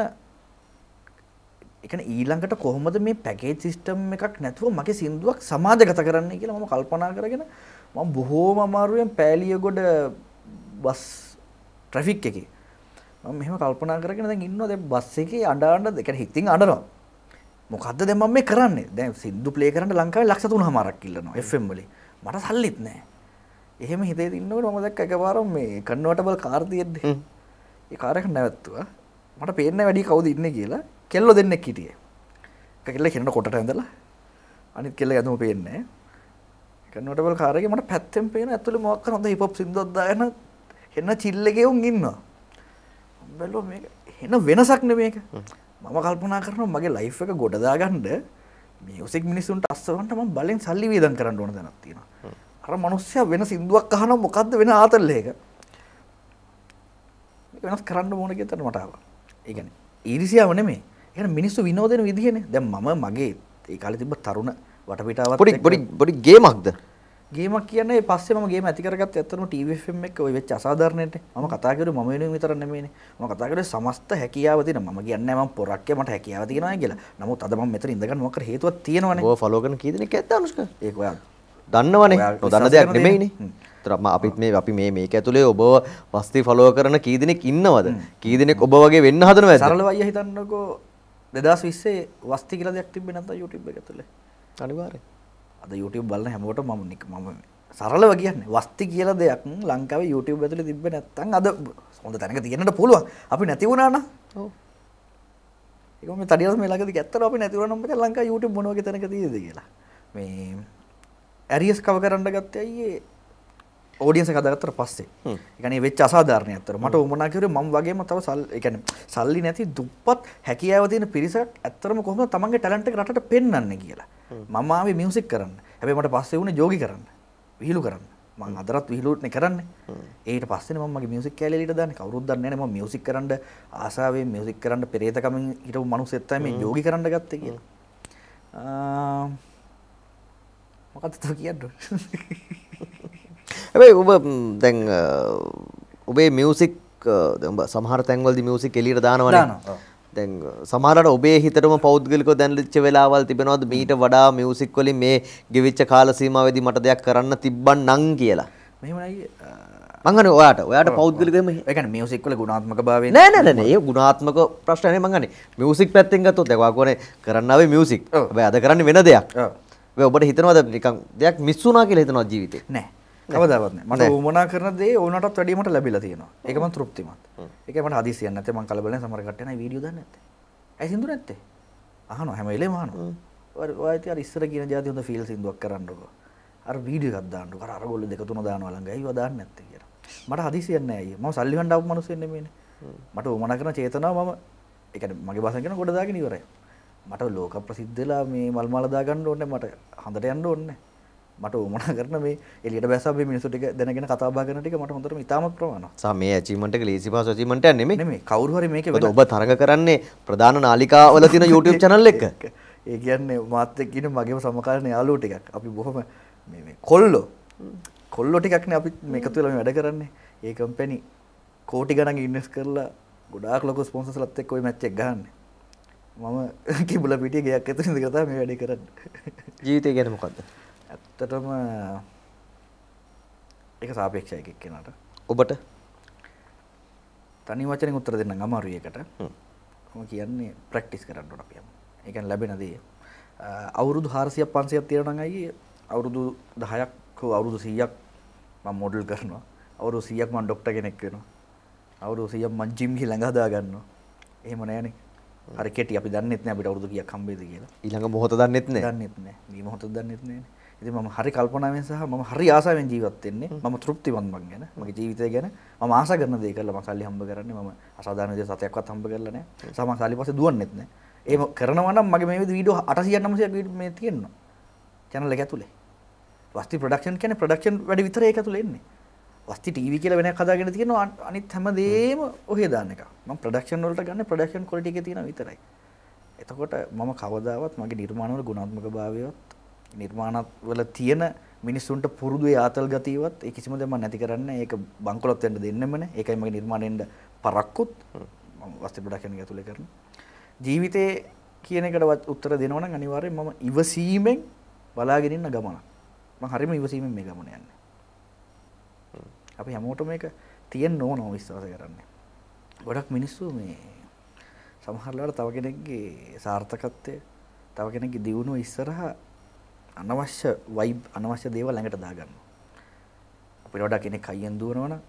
ඒ කියන්නේ ඊළඟට කොහොමද මේ පැකේජ් සිස්ටම් එකක් නැතුව මගේ සින්දුවක් සමාජගත කරන්නේ කියලා මම කල්පනා කරගෙන මම බොහෝම අමාරුවෙන් පෑලියගොඩ බස් ට්‍රැෆික් එකේ මම මෙහෙම කල්පනා කරගෙන දැන් ඉන්නවා දැන් බස් එකේ අඬ අඬ ඒ කියන්නේ හිතින් අඬනවා මොකද්ද දැන් මම මේ කරන්නේ දැන් සින්දු ප්ලේ කරන්න ලංකාවේ ලක්ෂ තුනමාරක් ඉල්ලනවා එෆ් එම් වලින් මට සල්ලිත් නැහැ එහෙම හිතේ ඉන්නකොට මම දැක්ක එකපාරම මේ කන්වර්ටබල් කාර් තියෙද්දි ඒ කාර් එක නැවතුවා මට පේන්නේ වැඩි කවුද ඉන්නේ කියලා කෙල්ලෝ දෙන්නෙක් හිටියේ එක කෙල්ල කෙනන කොටට ඇඳලා අනිත් කෙල්ල ඇඳුම පේන්නේ නැහැ කන්වර්ටබල් කාර් එකේ මට පැත්තෙන් පේන ඇතුලේ මොකක් කරනවද හිප් හොප් සින්දුවක් දාගෙන එන්න චිල් එකේ උන් ඉන්නවා බැලුවා මේක එන වෙනසක් නේ මේක මම කල්පනා කරනවා මගේ ලයිෆ් එක ගොඩ දාගන්න මියුසික් මිනිස්සුන්ට අස්සවන්න මම බලෙන් සල්ලි වේදම් කරන්න ඕන දැනක් තියෙනවා අර මිනිස්සයා වෙන සින්දුවක් අහනවා මොකද්ද වෙන ආතල් එක මේක වෙනස් කරන්න ඕන කියන තැන මට ආවා ඒ කියන්නේ ඊර්ෂ්‍යාව නෙමෙයි ඒ කියන්නේ මිනිස්සු විනෝදෙන විදිහනේ දැන් මම මගේ ඒ කාලේ තිබ්බ තරුණ වටපිටාවත් පොඩි පොඩි පොඩි ගේමක්ද ගේමක් කියන්නේ පස්සේ මම ගේම ඇති කරගත්තේ ඇත්තටම ටීවී එෆ් එම් එක ඔය වෙච්ච අසාධාරණයට මම කතා කරුවේ මම වෙනුවෙන් විතර නෙමෙයිනේ මම කතා කරුවේ සමස්ත හැකියාව තියෙන මම කියන්නේ මම පොරක්කේ මට හැකියාව තියෙනවා කියලා නමුත් අද මම මෙතන ඉඳගන්න මොකක් කර හේතුවක් තියෙනවනේ ඔය ෆලෝ කරන කී දෙනෙක් ඇත්ත අනුෂ්ක ඒක ඔයා දන්නවනේ නොදන්න දෙයක් නෙමෙයිනේ ඒතර අපිත් මේ අපි මේ මේක ඇතුලේ ඔබ වස්ති ෆලෝ කරන කී දෙනෙක් ඉන්නවද කී දෙනෙක් ඔබ වගේ වෙන්න හදනවද සරලව අයියා හිතන්නකෝ දෙදාස් විස්සේ වස්ති කියලා දෙයක් තිබ්බේ නැත්නම් YouTube එක ඇතුලේ අනිවාර්යෙන් අද YouTube බලන හැමෝටම මම මම සරලව කියන්නේ වස්ති කියලා දෙයක් ලංකාවේ YouTube ඇතුලේ තිබ්බේ නැත්නම් අද හොඳ තැනක තියෙන්නට පුළුවන් අපි නැති වුණා නම් ඔව් ඒක මේ තඩියස් මේ ළඟදී ඇත්තට අපි නැති වුණා නම් මචං ලංකාවේ YouTube මොන වගේ තැනක තියෙද කියලා මේ ඇරියස් කව කරන්න ගත්තේ අයියේ ඔඩියන්ස් එක හදාගත්තට පස්සේ ඒ කියන්නේ වෙච්ච අසාධාරණයක් අතර මට උමනා කිව්වේ මම වගේම තව සල්ලි ඒ කියන්නේ සල්ලි නැති දුප්පත් හැකියාව තියෙන පිරිසක් ඇත්තටම කොහොමද තමන්ගේ ටැලන්ට් එක රටට පෙන්වන්නේ කියලා මම ආවේ මියුසික් කරන්න හැබැයි මට පස්සේ වුණේ ජෝගි කරන්න විහිළු කරන්න මම අදටත් විහිළුනේ කරන්නේ ඊට පස්සේනේ මම මගේ මියුසික් කැලේ ඊට දාන්නේ කවුරුත් දන්නේ නැහැ මම මියුසික් කරන්න ආසාවෙන් මියුසික් කරන්න පෙරේතකමින් හිටපු මිනිස්සෙක් තමයි මේ ජෝගි කරන්න ගත්තේ කියලා මොකක්ද තව කියන්නේ හැබැයි ඔබ දැන් ඔබේ මියුසික් දැන් ඔබ සමහර තැන්වලදී මියුසික් එළියට දානවනේ දානවා දැන් සමහරවිට ඔබේ හිතටම පෞද්ගලිකව දැනෙච්ච වෙලාවල් තිබෙනවද මීට වඩා මියුසික් වලින් මේ ගෙවිච්ච කාල සීමාවෙදී මට දෙයක් කරන්න තිබ්බන්නම් කියලා මෙහෙම නයි මං අහන්නේ ඔයාට ඔයාට පෞද්ගලිකවම ඒ කියන්නේ මියුසික් වල ගුණාත්මක භාවය නෑ නෑ නෑ ඒ ගුණාත්මක ප්‍රශ්න නෙමෙයි මං අහන්නේ මියුසික් පැත්තෙන් ගත්තොත් දැන් ඔයා කියන්නේ කරන්න ආවේ මියුසික් හැබැයි අද කරන්නේ වෙන දෙයක් ඔව් ඔබ ඔබට හිතනවද නිකන් දෙයක් මිස් වුණා කියලා හිතනවද ජීවිතේ නෑ කවදාවත් නෑ මට උවමනා කරන දේ ඕනටත් වැඩිය මට ලැබිලා තියෙනවා ඒක මම තෘප්තිමත් ඒකයි මට හදිසියක් නැත්තේ මම කලබල නැහැ සමහර කට්ටිය නයි වීඩියෝ දාන්නේ නැත්තේ ඇයි සින්දු නැත්තේ අහනවා හැම වෙලේම අහනවා ඔය ඉතින් අර ඉස්සර කියන જાති හොඳ ෆීල් සින්දුවක් කරන්නකෝ අර වීඩියෝ එකක් දාන්නකෝ අර අරගොල්ලෝ දෙක තුන දානවා ළඟ ඇයිව දාන්නේ නැත්තේ කියලා මට හදිසියක් නෑ අයියේ මම සල්ලි හොයන්න ආපු මිනිස්සෙක් නෙමෙයිනේ මට උවමනා කරන චේතනාව මම ඒ කියන්නේ මගේ භාෂාවෙන් කියන ගොඩ දාගෙන ඉවරයි මට ලෝක ප්‍රසිද්ධ වෙලා මේ මල් මාල දා ගන්න ඕනේ මට හඳට යන්න ඕනේ මට උමනා කරන මේ එළියට බැස්සා මේ මිනිස්සු ටික දැනගෙන කතා බහ කරන ටික මට හොඳටම ඉතාමත් ප්‍රමාණවත්. සා මේ achievement එක ලීසි පාස් achievement එකක් නෙමෙයි. නෙමෙයි කවුරු හරි මේකේ ඔබ තරඟ කරන්නේ ප්‍රධාන නාලිකාවල තියෙන YouTube channel එක. ඒ කියන්නේ මාත් එක්ක ඉන්න මගේම සමකාලීන යාළුවෝ ටිකක්. අපි බොහොම මේ මේ කොල්ලෝ කොල්ලෝ ටිකක්නේ අපි මේකතු වෙලා මේ වැඩ කරන්නේ. ඒ කම්පැනි කෝටි ගණන් ඉන්වෙස්ට් කරලා ගොඩාක් ලොකු ස්පොන්සර්ස්ලාත් එක්ක ওই මැච් එක ගහන්නේ. මම කිඹුල පිටියේ ගයක් ඇතුළේ ඉඳලා තමයි මේ වැඩේ කරන්නේ. ජීවිතය ගැන මොකද්ද? ඇත්තටම ඒක සාපේක්ෂයි එක එක්කෙනාට. ඔබට තනි වචනෙන් උත්තර දෙන්න අමාරුයි ඒකට. මම කියන්නේ ප්‍රැක්ටිස් කරන්න ඕන අපි යමු. ඒ කියන්නේ ලැබෙන දේ. අවුරුදු හාරසියක් පන්සියක් තියෙනවා නම් අයියේ අවුරුදු දහයක් හෝ අවුරුදු සීයක් මම මොඩල් කරනවා. අවුරුදු සීයක් මම ડોක්ටර් කෙනෙක් වෙනවා. අවුරුදු සීයක් මම ජිම් ගිහලා ළඟ හදා ගන්නවා. එහෙම නෑනේ. හරි කෙටි අපි දන්නෙත් නෑ අපිට අවුරුදු කීයක් හම්බෙයිද කියලා. ඊළඟ මොහොත දන්නෙත් නෑ. දන්නෙත් නෑ. මේ මොහොත දන්නෙත් නෑනේ. ඉතින් මම හරි කල්පනාවෙන් සහ මම හරි ආසාවෙන් ජීවත් වෙන්නේ. මම තෘප්තිමත් මං ගැන. මගේ ජීවිතය ගැන මම ආසා කරන දේ කරලා මම සල්ලි හම්බ කරන්නේ. මම අසාධාරණ දේ සතයක්වත් හම්බ කරලා නෑ. සහ මම සල්ලි පස්සේ දුවන්නෙත් නෑ. එහෙම කරනවා නම් මගේ මේ විදිහට වීඩියෝ අටසියක් නවසියක් වීඩියෝ මේ තියෙනවා. channel එක ඇතුලේ. වස්ති ප්‍රොඩක්ෂන් කියන්නේ ප්‍රොඩක්ෂන් වැඩ විතරයි ඒක ඇතුලේ එන්නේ. වස්ති ටීවී කියලා වෙනයක් හදාගෙන තියෙනවා අනිත් හැමදේම ඔහේ දාන එක. මම ප්‍රොඩක්ෂන් වලට ගන්න ප්‍රොඩක්ෂන් ක්වොලිටි එකේ තියෙනවා විතරයි. එතකොට මම කවදාවත් මගේ නිර්මාණ වල ගුණාත්මක භාවයවත් නිර්මාණ වල තියෙන මිනිස්සුන්ට පුරුදු ඒ ආතල් ගතියවත් ඒ කිසිම දෙයක් මම නැති කරන්නේ. ඒක බංකොලොත් වෙන්න දෙන්නෙම නෑ. ඒකයි මගේ නිර්මාණයෙන්ද පරක්කුත් මම වස්ති ප්‍රොඩක්ෂන් එක ඇතුලේ කරන්නේ. ජීවිතේ කියන එකට උත්තර දෙනවා නම් අනිවාර්යෙන් මම ඉවසීමෙන් බලාගෙන ඉන්න ගමන. මම හරියම ඉවසීමෙන් මේ ගමන යන්නේ. අපි හැමෝටම මේක තියෙන්න ඕනම විශ්වාස කරන්නේ. ගොඩක් මිනිස්සු මේ සමහරවිට තව කෙනෙක්ගේ සාර්ථකත්වය, තව කෙනෙක්ගේ දියුණුව ඉස්සරහා අනවශ්‍ය වයිබ්, අනවශ්‍ය දේවල් ළඟට දාගන්නවා. අපිට වඩා කෙනෙක් අයියෙන් දුවනවා නම්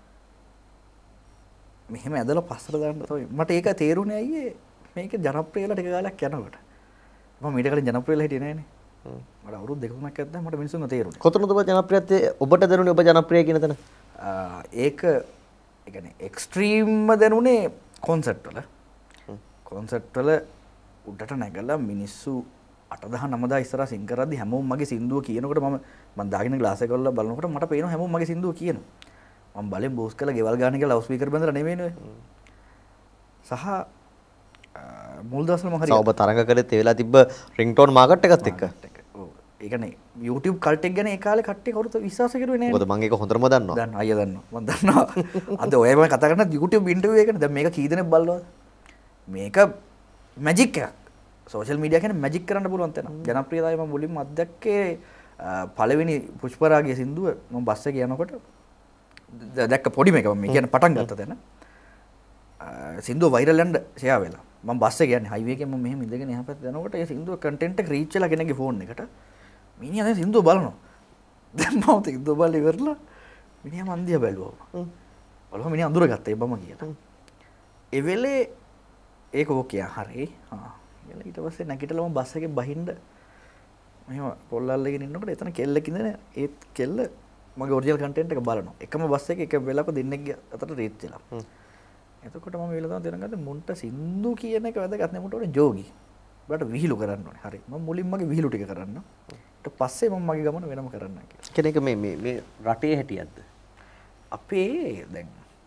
මෙහෙම ඇදලා පස්සට දාන්න තමයි. මට ඒක තේරුනේ අයියේ මේක ජනප්‍රියලා ටික කාලයක් යනකොට. මම ඊට කලින් ජනප්‍රියලා හිටියේ නෑනේ. මට අවුරුදු දෙක තුනක් ඇද්දා මට මිනිස්සුන්ව තේරුණා. කොතනද ඔබ ජනප්‍රියත්වයේ ඔබට දැනුනේ ඔබ ජනප්‍රිය කියන තැන? ඒක ඒ කියන්නේ එක්ස්ට්‍රීම්ම දැනුනේ කොන්සර්ට් වල. කොන්සර්ට් වල උඩට නැගලා මිනිස්සු අට දහ නව දහ ඉස්සරහා සිං කරද්දි හැමෝම මගේ සින්දුව කියනකොට මම මම දාගෙන ග්ලාස් එක වල බලනකොට මට පේනවා හැමෝම මගේ සින්දුව කියනවා. මම බලෙන් බෝස් කරලා ගෙවල් ගාන කියලා ලවුඩ් ස්පීකර් බඳලා නෙමෙයි නේ. සහ මුල් දවස්වල මම හරි ඔබ තරඟ කරේ ඒ වෙලාව තිබ්බ රින්ග්ටෝන් මාකට් එකත් එක්ක. ඔව්. ඒ කියන්නේ YouTube කල්ට් එක ගැන ඒ කාලේ කට්ටිය කවුරුත් විශ්වාස කරුවේ නෑ. මොකද මම ඒක හොඳටම දන්නවා. දන්නවා අයියා දන්නවා. මම දන්නවා. අද ඔය මම කතා කරන YouTube ඉන්ටර්විව් එකනේ දැන් මේක කී දෙනෙක් බලනවද? මේක මැජික් එකක්. සෝෂල් මීඩියා කියන්නේ මැජික් කරන්න පුළුවන් තැන. ජනප්‍රියතාවය මම මුලින්ම අත්දැක්කේ පළවෙනි පුෂ්පරාගයේ සින්දුව මම බස් එකේ යනකොට දැක්ක පොඩි මේක මම කියන්නේ පටන් ගත්ත තැන. සින්දුව වයිරල් යන්න ෂෙයා වෙලා. මම බස් එකේ යන්නේ හයිවේ එකේ මම මෙහෙම ඉඳගෙන එහා පැත්තේ යනකොට ඒ සින්දුව කන්ටෙන්ට් එක රීච් වෙලා කෙනෙක්ගේ ෆෝන් එකට. මිනිහා දැන් සින්දුව බලනවා. දැන් මම සින්දුව බලලා ඉවරලා මිනිහා මන් දිහා බැලුවා. බලුවා මිනිහා අඳුරගත්තා ඒ බම කියලා. ඒ වෙලේ ඒක ඕකේ හරි. හා. ඊට පස්සේ නැගිටලා මම බස් එකේ බහින්න මෙහෙම පොල් අල්ලගෙන ඉන්නකොට එතන කෙල්ලෙක් ඉඳගෙන ඒත් කෙල්ල මගේ ඔරිජිනල් කන්ටෙන්ට් එක බලනවා. එකම බස් එකේ එක වෙලාවක දෙන්නෙක්ගේ අතට රීච් වෙලා. එතකොට මම වෙලා තමයි දැනගත්තේ මුන්ට සින්දු කියන එක වැදගත් නෙමෙයි මුන්ට ඕනේ ජෝගි. උඹට විහිළු කරන්න ඕනේ. හරි. මම මුලින්ම මගේ විහිළු ටික කරන්න. ඊට පස්සේ මම මගේ ගමන වෙනම කරන්න කියලා. කෙනෙක් මේ මේ මේ රටේ හැටියක්ද? අපේ දැන්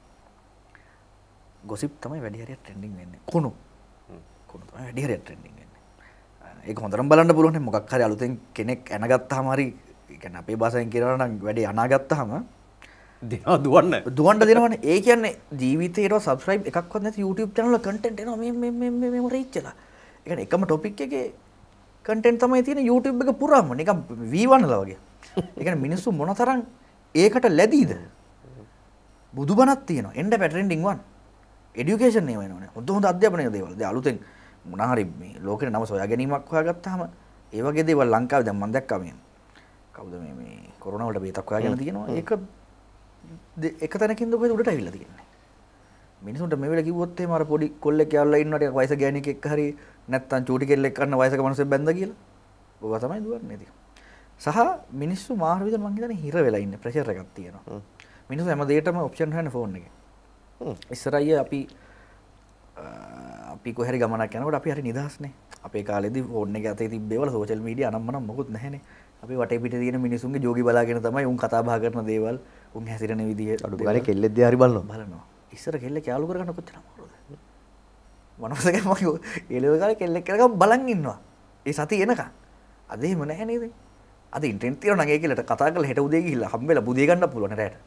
ගොසිප් තමයි වැඩි හරියක් ට්‍රෙන්ඩින් වෙන්නේ. කුණු. කුණු තමයි වැඩි හරියක් ට්‍රෙන්ඩින් වෙන්නේ. ඒක හොඳටම බලන්න පුළුවන් නේ මොකක් හරි අලුතෙන් කෙනෙක් ඇනගත්තාම හරි ඒ කියන්නේ අපේ භාෂාවෙන් කියනවා නම් වැඩි අනාගත්තාම දෙනවා දුවන්න. දුවන්න දෙනවනේ. ඒ කියන්නේ ජීවිතේට සබ්ස්ක්‍රයිබ් එකක්වත් නැති YouTube channel වල content එනවා මේ මේ මේ මේ මේ රීච් වෙලා. ඒ කියන්නේ එකම topic එකේ content තමයි තියෙන YouTube එක පුරාම නිකන් V one ලා වගේ. ඒ කියන්නේ මිනිස්සු මොනතරම් ඒකට ලැබීද? බුදුබණක් තියෙනවා. end up trending one. education නේ වෙනවනේ. හොඳ හොඳ අධ්‍යාපනයේ දේවල්. දැන් අලුතෙන් මොනවා හරි මේ ලෝකේ නම සොයා ගැනීමක් හොයාගත්තාම ඒ වගේ දේවල් ලංකාවේ දැන් මම දැක්කා මේ කවුද මේ මේ කොරෝනා වලට බේතක් හොයාගෙන තියෙනවා. ඒක එක තැනකින්ද කොහෙද උඩට ඇවිල්ලා තියෙන්නේ. මිනිසුන්ට මේ වෙලාව කිව්වොත් එහෙම අර පොඩි කොල්ලෙක් යාළුලා ඉන්නවා ටික වයස ගෑණියෙක් එක්ක හරි නැත්තම් චූටි කෙල්ලෙක් කරන වයසක මිනිස්සෙක් බැඳලා කියලා. ඔබ තමයි දුවන්නේ ඉතින්. සහ මිනිස්සු මාර විදිහට මං හිතන්නේ හිර වෙලා ඉන්නේ ප්‍රෙෂර් එකක් තියෙනවා. මිනිස්සු හැම දෙයකටම ඔප්ෂන් හොයන ෆෝන් එකේ. ඉස්සරහිය අපි අපි කොහේ හරි ගමනක් යනකොට අපි හරි නිදහස්නේ. අපේ කාලෙදි ෆෝන් එක අතේ තිබ්බේවල සෝෂල් මීඩියා අනම්මනම් මොකුත් නැහැනේ. අපි වටේ පිටේ තියෙන මිනිසුන්ගේ ජෝගි බලාගෙන තමයි උන් කතා බහ කරන දේවල් උන් හැසිරෙන විදිය අඩු ගානේ කෙල්ලෙක්දී හරි බලනවා. බලනවා. ඉස්සර කෙල්ලෙක් යාළු කරගන්න කොච්චර අමාරුද? මනසක මම එළවෙ කාලේ කෙල්ලෙක් කරගම් බලන් ඉන්නවා. ඒ සතිය එනකන්. අද එහෙම නැහැ නේද? අද ඉන්ටර්නෙට් තියෙනවා නම් ඒ කෙල්ලට කතා කරලා හෙට උදේ ගිහිල්ලා හම්බෙලා බුදිය ගන්න පුළුවන් රැට.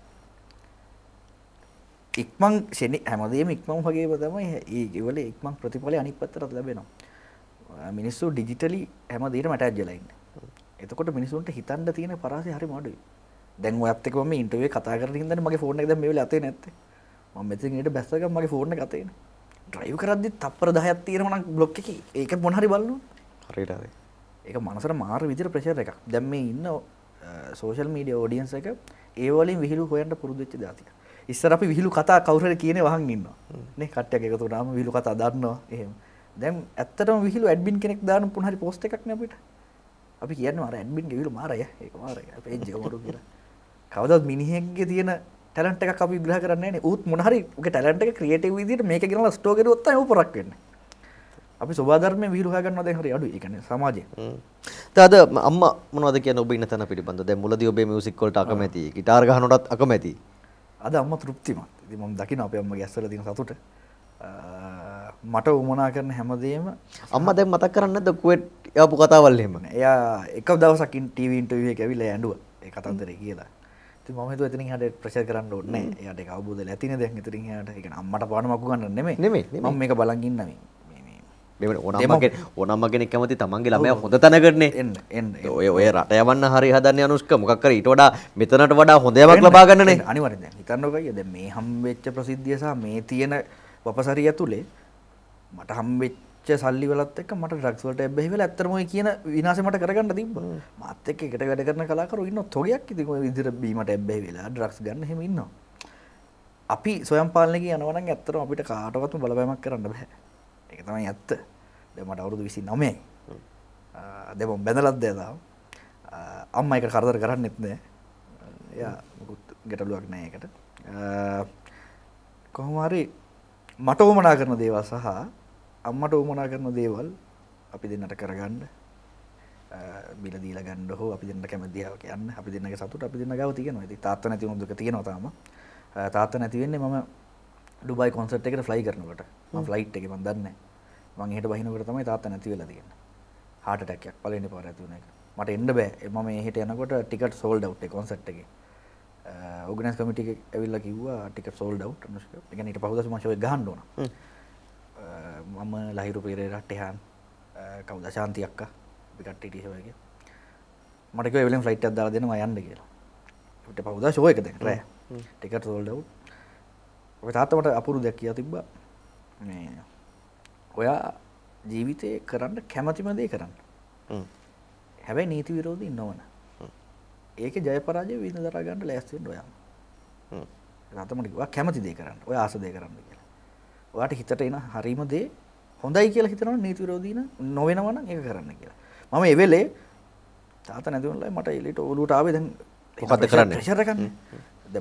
ඉක්මන් ශනි හැමදේම ඉක්මන් වගේම තමයි ඒ ඒවල ඉක්මන් ප්‍රතිඵලය අනිත් පැත්තට ලැබෙනවා. මිනිස්සු ඩිජිටලි හැම දෙයකටම ඇටච් වෙලා ඉන්නේ. එතකොට මිනිසුන්ට හිතන්න තියෙන පරාසය හරිම අඩුයි. දැන් ඔයත් එක්ක මම ඉන්ටර්විව් එක කතා කරගෙන ඉඳන් මගේ ෆෝන් එක දැන් මේ වෙලාවේ අතේ නැත්තේ. මම මෙතන ඊට බැස්ස ගමන් මගේ ෆෝන් එක අතේ නේ. ඩ්‍රයිව් කරද්දි තප්පර දහයක් තියෙනවා නම් බ්ලොක් එකේ ඒක මොන හරි බලනවා. හරියට හරි. ඒක මනසට මාර විදිහට ප්‍රෙෂර් එකක්. දැන් මේ ඉන්න සෝෂල් මීඩියා ඔඩියන්ස් එක ඒ වලින් විහිළු හොයන්න පුරුදු වෙච්ච දාතික. ඉස්සර අපි විහිළු කතා කවුරු හරි කියන්නේ වහන් ඉන්නවා. නේ කට්ටියක් එකතු වුණාම විහිළු කතා දන්නවා එහෙම. දැන් ඇත්තටම විහිළු ඇඩ්මින් කෙනෙක් දාන පුන හරි පෝස්ට් එකක් නේ අපිට. අපි කියන්නේ අර ඇඩ්මින්ගේ විහිළු මාරය. ඒක මාරය. පේජ් එක මරු කියලා. කවදාවත් මිනිහෙක්ගේ තියෙන ටැලන්ට් එකක් අපි විග්‍රහ කරන්නේ නැහැ නේ. ඌත් මොන හරි උගේ ටැලන්ට් එක ක්‍රියේටිව් විදිහට මේක ගෙනලා ස්ටෝර් කරුවොත් තමයි ඌ පොරක් වෙන්නේ. අපි සෝබාධර්මයෙන් විහිළු හොයා ගන්නවා දැන් හරි අඩුයි. ඒ කියන්නේ සමාජයේ. හ්ම්. ඊට අද අම්මා මොනවද කියන්නේ ඔබ ඉන්න තැන පිළිබඳව? දැන් මුලදී ඔබේ මියුසික් වලට අකමැති, ගිටාර් ගහනකොටත් අකමැති. අද අම්මා තෘප්තිමත්. ඉතින් මම දකිනවා අපේ අම්මගේ ඇස්වල තියෙන සතුට. මට උමනා කරන හැමදේම අම්මා දැන් මතක් කරන්නේ නැද්ද කුවේට් යවපු කතාවල් එහෙම? එයා එක දවසක් ටීවී ඉන්ටර්විව් එකක ඇවිල්ලා ඇඬුවා. ඒ කතන්දරේ කියලා. ඉතින් මම හිතුවා එතනින් එහාට ප්‍රෙෂර් කරන්න ඕනේ නැහැ. එයාට ඒක අවබෝධ වෙලා ඇතිනේ දැන් එතනින් එහාට. ඒ කියන්නේ අම්මට පාන මකු ගන්න නෙමෙයි. නෙමෙයි. මම මේක බලන් ඉන්න මේ මේ මේ ඕනම්ම කෙනෙක් ඕනම්ම කෙනෙක් කැමති තමන්ගේ ළමයා හොඳ තැනකටනේ එන්න එන්න ඔය ඔය රට යවන්න හරි හදන්නේ අනුෂ්ක මොකක් කරේ ඊට වඩා මෙතනට වඩා හොඳ යමක් ලබා ගන්නනේ අනිවාර්යෙන් දැන් හිතන්නකෝ අයියා දැන් මේ හම්බෙච්ච ප්‍රසිද්ධිය සහ මේ තියෙන වපසරිය ඇතුලේ මට හම්බෙච්ච සල්ලි වලත් එක්ක මට ඩ්‍රග්ස් වලට එබ්බැහි වෙලා ඇත්තටම ඔය කියන විනාශය මට කරගන්න තිබ්බා මාත් එක්ක එකට වැඩ කරන කලාකරුවෝ ඉන්නෝ තොගයක් ඉතින් ඔය විදිහට බීමට එබ්බැහි වෙලා ඩ්‍රග්ස් ගන්න එහෙම ඉන්නවා අපි ස්වයං පාලනයකින් යනවා නම් ඇත්තටම අපිට කාටවත්ම බලපෑමක් කරන්න බෑ ඒක තමයි ඇත්ත දැන් මට අවුරුදු විසි නවයයි දැන් මම බැඳලත් දැන් අම්මා එක කරදර කරන්නෙත් නෑ එයා මොකුත් ගැටලුවක් නෑ ඒකට කොහොම හරි මට උමනා කරන දේවල් සහ අම්මට උමනා කරන දේවල් අපි දෙන්නට කරගන්න බිල දීලා ගන්න හෝ අපි දෙන්න කැමතිව කියන්න අපි දෙන්නගේ සතුට අපි දෙන්න ගාව තියෙනවා ඉතින් තාත්තා නැති වුණොත් දුක තියෙනවා තාම තාත්තා නැති වෙන්නේ මම ඩුබායි කොන්සර්ට් එකකට ෆ්ලයි කරනකොට මම ෆ්ලයිට් එකේ මම දන්නේ මම එහෙට බහිනකොට තමයි තාත්තා නැති වෙලා තියෙන්නේ heart attack එකක් පළවෙනි පාර ඇති වුණ එක මට එන්න බෑ මම එහෙට යනකොට ටිකට් සෝල්ඩ් අවුට් ඒ කොන්සර්ට් එකේ ඕගනයිස් කමිටි එක ඇවිල්ලා කිව්වා ටිකට් සෝල්ඩ් අවුට් අනුෂ්ක ඒ කියන්නේ ඊට පහුදා මම ෂෝ එක ගහන්න ඕන මම ලහිරු පෙරේරා ටෙහාන් කවුද ශාන්ති අක්කා අපි කට්ටිය ටී ෂෝ එකේ මට කිව්වා එවෙලෙන් ෆ්ලයිට් එකක් දාලා දෙනවා යන්න කියලා ඊට පහුදා ෂෝ එක දැන් රෑ ටිකට් සෝල්ඩ් අවුට් ඔය තාත්තා මට අපුරු දෙයක් කියලා තිබ්බා මේ ඔයා ජීවිතේ කරන්න කැමතිම දේ කරන්න. හැබැයි නීති විරෝධී නොවන. ඒකේ ජය පරාජය විඳ දරා ගන්න ලෑස්ති වෙන්න ඔයාම. හ්ම්. තාත්තා මට කිව්වා කැමති දේ කරන්න. ඔය ආස දේ කරන්න කියලා. ඔයාට හිතට එන හරීම දේ හොඳයි කියලා හිතනවනේ නීති විරෝධී නොවෙනවා නම් ඒක කරන්න කියලා. මම ඒ වෙලේ තාත්තා නැති වුණාලා මට එළියට ඔලුවට ආවේ දැන් මොකද්ද කරන්නේ? ප්‍රෙෂර් එකක් නේ. දැන්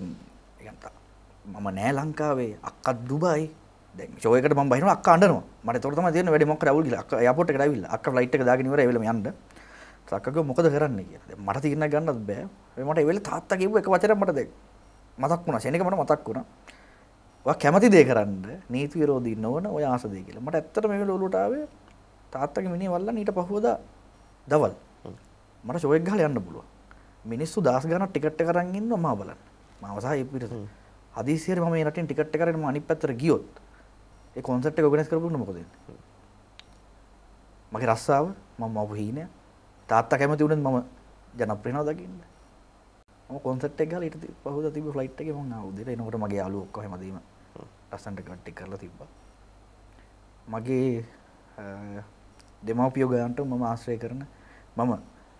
මම නෑ ලංකාවේ අක්කා දුබයි දැන් ෂෝ එකට මම බහිනවා අක්කා අඬනවා මට ඒතකොට තමයි තේරෙන්නේ වැඩි මොකක්ද අවුල් ගිහලා අක්කා එයාපෝට් එකට ඇවිල්ලා අක්කා ෆ්ලයිට් එක දාගෙන ඉවරයි ඒ වෙලෙම යන්න අක්කා කිව්වා මොකද කරන්නේ කියලා දැන් මට තීරණයක් ගන්නත් බෑ ඒ මට ඒ වෙලේ තාත්තා කිව්ව එක වචනයක් මට දැන් මතක් වුණා ෂෙනික මට මතක් වුණා ඔයා කැමති දේ කරන්න නීති විරෝධී නොවන ඔය ආස දේ කියලා මට ඇත්තට මේ වෙලේ ඔලුවට ආවේ තාත්තගේ මිනිහ වල්ලන් ඊට පහුවදා දවල් මට ෂෝ එක ගහලා යන්න පුළුවන් මිනිස්සු දහස් ගණන් ටිකට් එක අරන් ඉන්නවා මාව බලන්න මාව සහ ඒ පිටත හදිසියෙ මම මේ රටින් ටිකට් එක අරගෙන මම අනිත් පැත්තට ගියොත් ඒ කොන්සර්ට් එක ඕගනයිස් කරපුවොත් මොකද වෙන්නේ මගේ රස්සාව මම මව හීනය තාත්තා කැමති වුණත් මම ජනප්‍රියව දකින්න මම කොන්සර්ට් එක ගාලා ඊට පහුවදා තිබ්බ ෆ්ලයිට් එකේ මම ආව උදේට එනකොට මගේ යාළුවෝ ඔක්කොම හැමදේම ලස්සනට කට් එක කරලා තිබ්බා මගේ දෙමව්පියෝ ගානට මම ආශ්‍රය කරන මම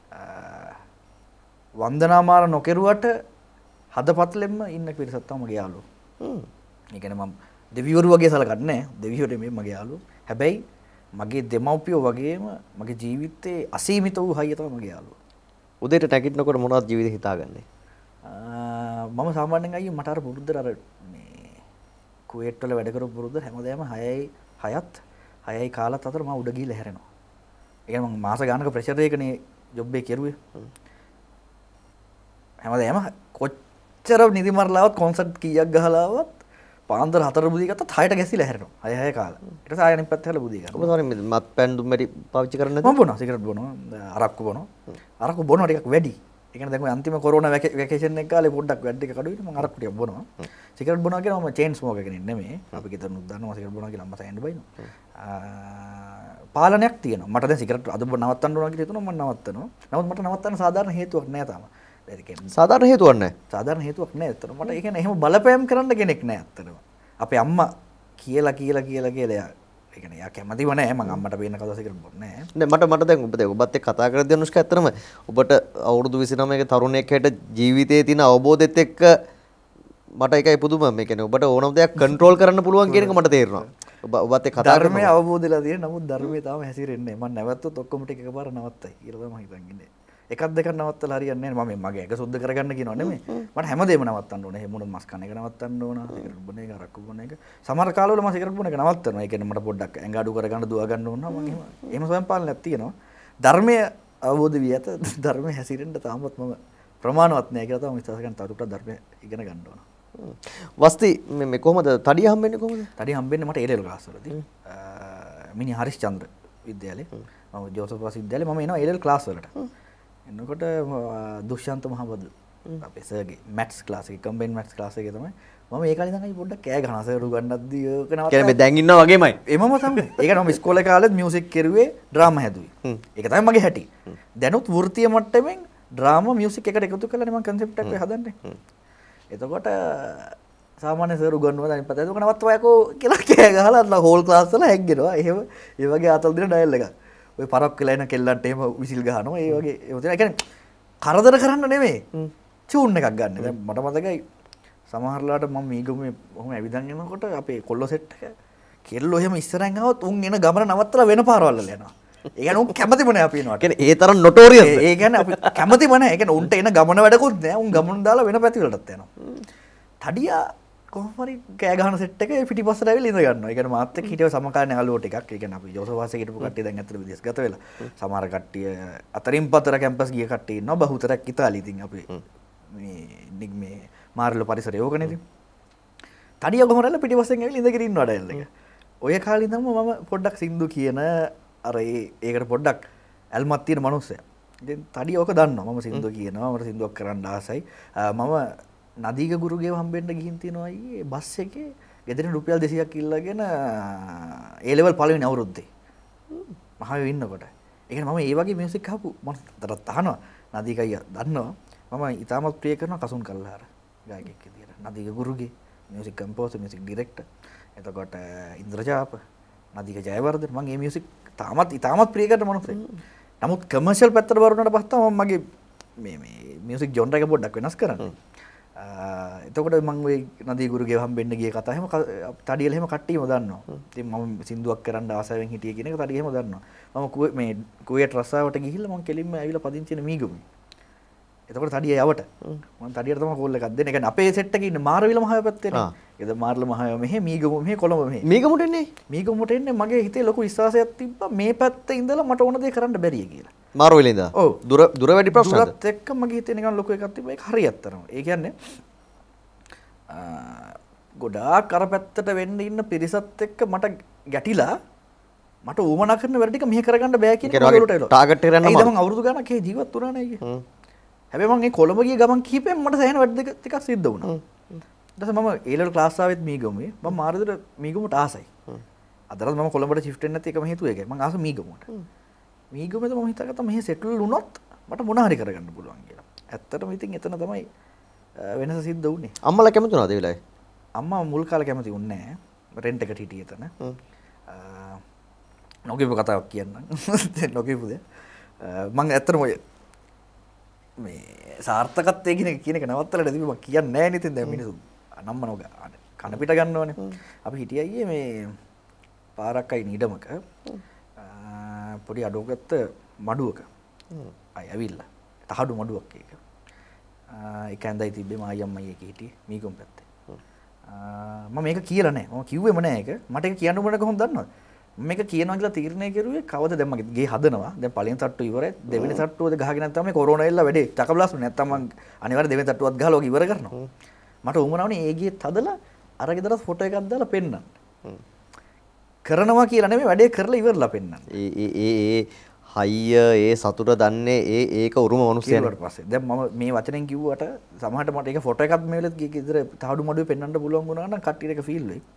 වන්දනාමාල නොකරුවට හදපත්ලෙම්ම ඉන්න පිරිසක් තමයි මගේ යාළුවෝ. හ්ම්. ඒ කියන්නේ මම දෙවිවරු වගේ සලකන්නේ නැහැ. දෙවිවරු නෙමෙයි මගේ යාළුවෝ. හැබැයි මගේ දෙමව්පියෝ වගේම මගේ ජීවිතේ අසීමිත වූ හයිය තමයි මගේ යාළුවෝ. උදේට නැගිටිනකොට මොනවද ජීවිතේ හිතාගන්නේ? මම සාමාන්‍යයෙන් අයියේ මට අර පුරුද්ද අර මේ කුවේට් වල වැඩ කරපු පුරුද්ද හැමදාම හයයි හයත් හයයි කාලත් අතර මම උඩ ගිහිල්ලා හැරෙනවා. ඒ කියන්නේ මම මාස ගානක ප්‍රෙෂර් එකනේ ජොබ් එක කෙරුවේ. හැමදාම කොච්චර නිදි මරලාවත් කොන්සර්ට් කීයක් ගහලාවත් පාන්දර හතර බුදිය ගත්තත් හයට ගැසිලා හැරෙනවා. හය හය කාලා. ඊට පස්සේ ආයෙ අනිත් පැත්ත හැල බුදිය ගන්නවා. ඔබ සාරි මත් පෑන් දුම්මැටි පාවිච්චි කරන්නේ නැද්ද? මම බොනවා සිගරට් බොනවා. අරක්කු බොනවා. අරක්කු බොනවා ටිකක් වැඩි. ඒ කියන්නේ දැන් ඔය අන්තිම කොරෝනා වැකේෂන් එක කාලේ පොඩ්ඩක් වැඩ එක කඩුවේ මම අරක්කු ටිකක් බොනවා. සිගරට් බොනවා කියනවා මම චේන් ස්මෝකර් කෙනෙක් නෙමෙයි. අපි කිතනුත් දන්නවා සිගරට් බොනවා කියලා අම්මා සෑහෙන්න බයිනවා. පාලනයක් තියෙනවා. මට දැන් සිගරට් අද නවත්තන්න ඕන කියලා හිතුණා මම නවත්තනවා. නමුත් මට නවත්තන්න සාධාරණ හේතුවක් නෑ තාම. ඒ කියන්නේ සාධාරණ හේතුවක් නැහැ. සාධාරණ හේතුවක් නෑ ඇත්තට. මට ඒ කියන්නේ එහෙම බලපෑම් කරන්න කෙනෙක් නෑ ඇත්තටම. අපේ අම්මා කියලා කියලා කියලා කියලා යා ඒ කියන්නේ යා කැමතිව නෑ මම අම්මට පේන්න කවදාවත් සිගරට් බොන්නේ නෑ. නෑ මට මට දැන් ඔබ දැන් ඔබත් එක්ක කතා කරද්දී අනුෂ්කා ඇත්තටම ඔබට අවුරුදු විසිනමයක තරුණයෙක් හැට ජීවිතයේ තියෙන අවබෝධයත් එක්ක මට ඒකයි පුදුම මේ කියන්නේ ඔබට ඕනම දෙයක් කන්ට්‍රෝල් කරන්න පුළුවන් කියන එක මට තේරෙනවා. ඔබ ඔබත් එක්ක කතා කරනවා. ධර්මයේ අවබෝධයලා තියෙන නමුත් ධර්මයේ තාම හැසිරෙන්නේ නෑ. මම නැවතුත් ඔක්කොම ටික එකපාර නවත්තයි කියලා තමයි හිතන් ඉන්නේ. එකක් දෙකක් නවත්තලා හරියන්නේ නෑ. මම මගේ එක සුද්ධ කරගන්න කියනවා නෙමෙයි. මට හැමදේම නවත්තන්න ඕනේ. එහෙම මොනද මස් කන එක නවත්තන්න ඕන. සිගරට් බොන එක, අරක්කු බොන එක. සමහර කාලවල මම සිගරට් බොන එක නවත්තනවා. ඒ කියන්නේ මට පොඩ්ඩක් ඇඟ අඩු කරගන්න දුව ගන්න ඕන නම් මම එහෙම එහෙම ස්වයං පාලනයක් තියෙනවා. ධර්මයේ අවබෝධ වී ඇත. ධර්මයේ හැසිරෙන්න තාමත් මම ප්‍රමාණවත් නෑ කියලා තමයි විශ්වාස කරන තවදුරටත් ධර්මයේ ඉගෙන ගන්න ඕන. වස්ති මේ මේ කොහමද තඩිය හම්බෙන්නේ කොහමද? තඩිය හම්බෙන්නේ මට ඒ ලෙවල් ක්ලාස් වලදී. මිනි හරිස්චන්ද්‍ර විද්‍යාලේ. මම ජෝසප් වාස් විද්‍යාලේ මම එනවා ඒ ලෙවල් ක්ලාස් වලට. එනකොට දුෂ්යන්ත මහබදු අපේ සර්ගේ මැත්ස් ක්ලාස් එකේ කම්බයින් මැත්ස් ක්ලාස් එකේ තමයි මම ඒ කාලේ ඉඳන් අයි පොඩ්ඩක් කෑ ගහනවා සර් උගන්නද්දී ඔක නවත් කියන්නේ මේ දැන් ඉන්නවා වගේමයි. එමම තමයි. ඒක නම් ඉස්කෝලේ කාලෙත් මියුසික් කරුවේ ඩ්‍රාමා හැදුවේ. ඒක තමයි මගේ හැටි. දැනුත් වෘත්තීය මට්ටමින් ඩ්‍රාමා මියුසික් එකට එකතු කරලානේ මම කන්සෙප්ට් එකක් හදන්නේ. එතකොට සාමාන්‍ය සර් උගන්වනවා දැන් පතේ දුක නවත්වයකෝ කියලා කෑ ගහලා හෝල් ක්ලාස් වල හැග්ගෙනවා. එහෙම ඒ වගේ ආතල් දින ඩයල් එකක්. ඔය පරක් වෙලා එන කෙල්ලන්ට එහෙම විසිල් ගහනවා. ඒ වගේ ඒව තියෙනවා. ඒ කියන්නේ කරදර කරන්න නෙමෙයි. චූන් එකක් ගන්න. දැන් මට මතකයි සමහරලාට මම මීගමේ ඔහොම ඇවිදන් යනකොට අපේ කොල්ලෝ සෙට් එක කෙල්ලෝ එහෙම ඉස්සරහින් આવොත් උන් එන ගමන නවත්තලා වෙන පාරවල් වල යනවා. ඒ කියන්නේ උන් කැමතිම නෑ අපි එනවට. කියන්නේ ඒ තරම් නොටෝරියස්. ඒ කියන්නේ අපි කැමතිම නෑ. ඒ කියන්නේ උන්ට එන ගමන වැඩකුත් නෑ. උන් ගමන දාලා වෙන පැති වලටත් යනවා. තඩියා කොහොම හරි කෑ ගහන සෙට් එක පිටිපස්සට ඇවිල්ලා ඉඳ ගන්නවා. ඒ කියන්නේ මාත් එක්ක හිටියව සමකාලීන යාළුවෝ ටිකක්. ඒ කියන්නේ අපි ජෝසප් වාසේ හිටපු කට්ටිය දැන් ඇත්තට විදේශ ගත වෙලා. සමහර කට්ටිය අතරින් පතර කැම්පස් ගිය කට්ටිය ඉන්නවා. බහුතරයක් ඉතාලියේ ඉතින් අපි මේ මේ මාර්ලෝ පරිසරය ඕකනේ ඉතින්. තඩියා කොහොම හරි පිටිපස්සෙන් ඇවිල්ලා ඉඳගෙන ඉන්නවා ඩයල් එක. ඔය කාලේ ඉඳන්ම මම පොඩ්ඩක් සින්දු කියන අර ඒ ඒකට පොඩ්ඩක් ඇල්මක් තියෙන මනුස්සයා. ඉතින් තඩිය ඕක දන්නවා. මම සින්දු කියනවා. මට සින්දුවක් කරන්න ආසයි. මම නදීක ගුරුගේව හම්බෙන්න ගිහින් තිනවා අයියේ බස් එකේ ගෙදරින් රුපියල් දෙසීයක් ඉල්ලගෙන ඒ ලෙවල් පළවෙනි අවුරුද්දේ මහාවෙ ඉන්නකොට. ඒ කියන්නේ මම ඒ වගේ මියුසික් අහපු මම තරත් අහනවා. නදීක අයියා දන්නවා. මම ඉතාමත් ප්‍රිය කරනවා කසුන් කල්ලාර ගායකයෙක් විදියට. Nadeeka Guruge music composer music director. එතකොට ඉන්ද්‍රජාප නදීක ජයවර්ධන මම මේ මියුසික් තාමත් ඉතාමත් ප්‍රිය කරන මනුස්සයෙක්. නමුත් කමර්ෂල් පැත්තට වරුණාට පස්සේ මම මගේ මේ මේ මියුසික් ජොන්ර් එක පොඩ්ඩක් වෙනස් කරන්නේ. එතකොට මම ওই නදී ගුරුගේ හම්බෙන්න ගිය කතා එහෙම තඩියල එහෙම කට්ටියම දන්නවා. ඉතින් මම සින්දුවක් කරන්න ආසාවෙන් හිටිය කියන එක තඩිය එහෙම දන්නවා. මම මේ කුවේට් රස්සාවට ගිහිල්ලා මම කෙලින්ම ඇවිල්ලා පදිංචි වෙන මීගමු. එතකොට තඩිය යවට මම තඩියට තමයි කෝල් එකක් දෙන්නේ. ඒ කියන්නේ අපේ සෙට් එකේ ඉන්න මාරවිල මහය පැත්තේනේ. ඒද මාරල මහය මෙහෙ මීගමු මෙහෙ කොළඹ මෙහෙ. මීගමුට එන්නේ? මීගමුට එන්නේ මගේ හිතේ ලොකු විශ්වාසයක් තිබ්බා මේ පැත්තේ ඉඳලා මට ඕන දේ කරන්න බැරිය කියලා. මාරවිල ඉඳලා. ඔව්. දුර දුර වැඩි ප්‍රශ්නද? දුරත් එක්ක මගේ හිතේ නිකන් ලොකු එකක් තිබ්බා. ඒක හරියට තරම. ඒ කියන්නේ ගොඩාක් අර පැත්තට වෙන්න ඉන්න පිරිසත් එක්ක මට ගැටිලා මට ඌමනා කරන වැඩ ටික මෙහෙ කරගන්න බෑ කියන එක වලට එනවා. ටාගට් එක යන්න මම. ඒද මම අවුරුදු ගාණක් ඒ ජීවත් වුණා නේ අයියේ. හ්ම්. හැබැයි මම මේ කොළඹ ගිය ගමන් කිහිපෙම මට සෑහෙන වැඩ දෙක ටිකක් සිද්ධ වුණා. හ්ම්. ඊට පස්සේ මම ඒ ලෙවල් ක්ලාස් ආවෙත් මීගමුවේ. මම මාරදෙර මීගමුට ආසයි. හ්ම්. අදරත් මම කොළඹට shift වෙන්න නැති එකම හේතුව ඒකයි. මම ආස මීගමුවට. හ්ම්. මීගමුවේද මම හිතාගත්තා මෙහෙ settle වුණොත් මට මොන හරි කරගන්න පුළුවන් කියලා. ඇත්තටම ඉතින් එතන තමයි වෙනස සිද්ධ වුණේ. අම්මලා කැමති වුණාද ඒ වෙලාවේ? අම්මා මුල් කාලේ කැමති වුණේ නැහැ. රෙන්ට් එකට හිටියේ එතන. හ්ම්. නොකියපු කතාවක් කියන්නම්. නොකියපු දෙයක්. මම ඇත්තටම ඔය මේ සාර්ථකත්වයේ කියන කියන එක නවත්තලා නැති මම කියන්නේ නැහැ නේ. ඉතින් දැන් මිනිස්සු අනම්ම නොග කන පිට ගන්නවනේ. අපි හිටියේ අයියේ මේ පාරක් අයින ඉඩමක පොඩි අඩුවකට මඩුවක. අය ඇවිල්ලා. තහඩු මඩුවක් ඒක. ඒක ඇඳයි තිබ්බේ මායි අම්මයි එක හිටියේ මීගොම් පැත්තේ. මම මේක කියලා නැහැ. මම කිව්වෙම නැහැ ඒක. මට ඒක කියන්න උඹට කොහොමද දන්නවද? මේක කියනවා කියලා තීරණය කරුවේ කවද දැන් මගේ ගේ හදනවා දැන් පළවෙනි තට්ටුව ඉවරයි දෙවෙනි තට්ටුවද ගහගෙන නැත්නම් මේ කොරෝනා එල්ල වැඩේ චකබ්ලාස් නැත්නම් මම අනිවාර්යෙන් දෙවෙනි තට්ටුවත් ගහලා ඔක ඉවර කරනවා මට උමනාවනේ ඒ ගියත් හදලා අර ගෙදරත් ෆොටෝ එකක් දාලා පෙන්නන්න කරනවා කියලා නෙමෙයි වැඩේ කරලා ඉවරලා පෙන්නන්න ඒ ඒ ඒ හයිය ඒ සතුට දන්නේ ඒ ඒක උරුම මිනිස්සුන්ට ඊට පස්සේ දැන් මම මේ වචනෙන් කිව්වට සමහරට මට ඒක ෆොටෝ එකක් මේ වෙලෙත් ගෙදර තහඩු මඩුවේ පෙන්වන්න පුළුවන් වුණා නම් කට්ටියට ඒක ෆීල් වෙයි.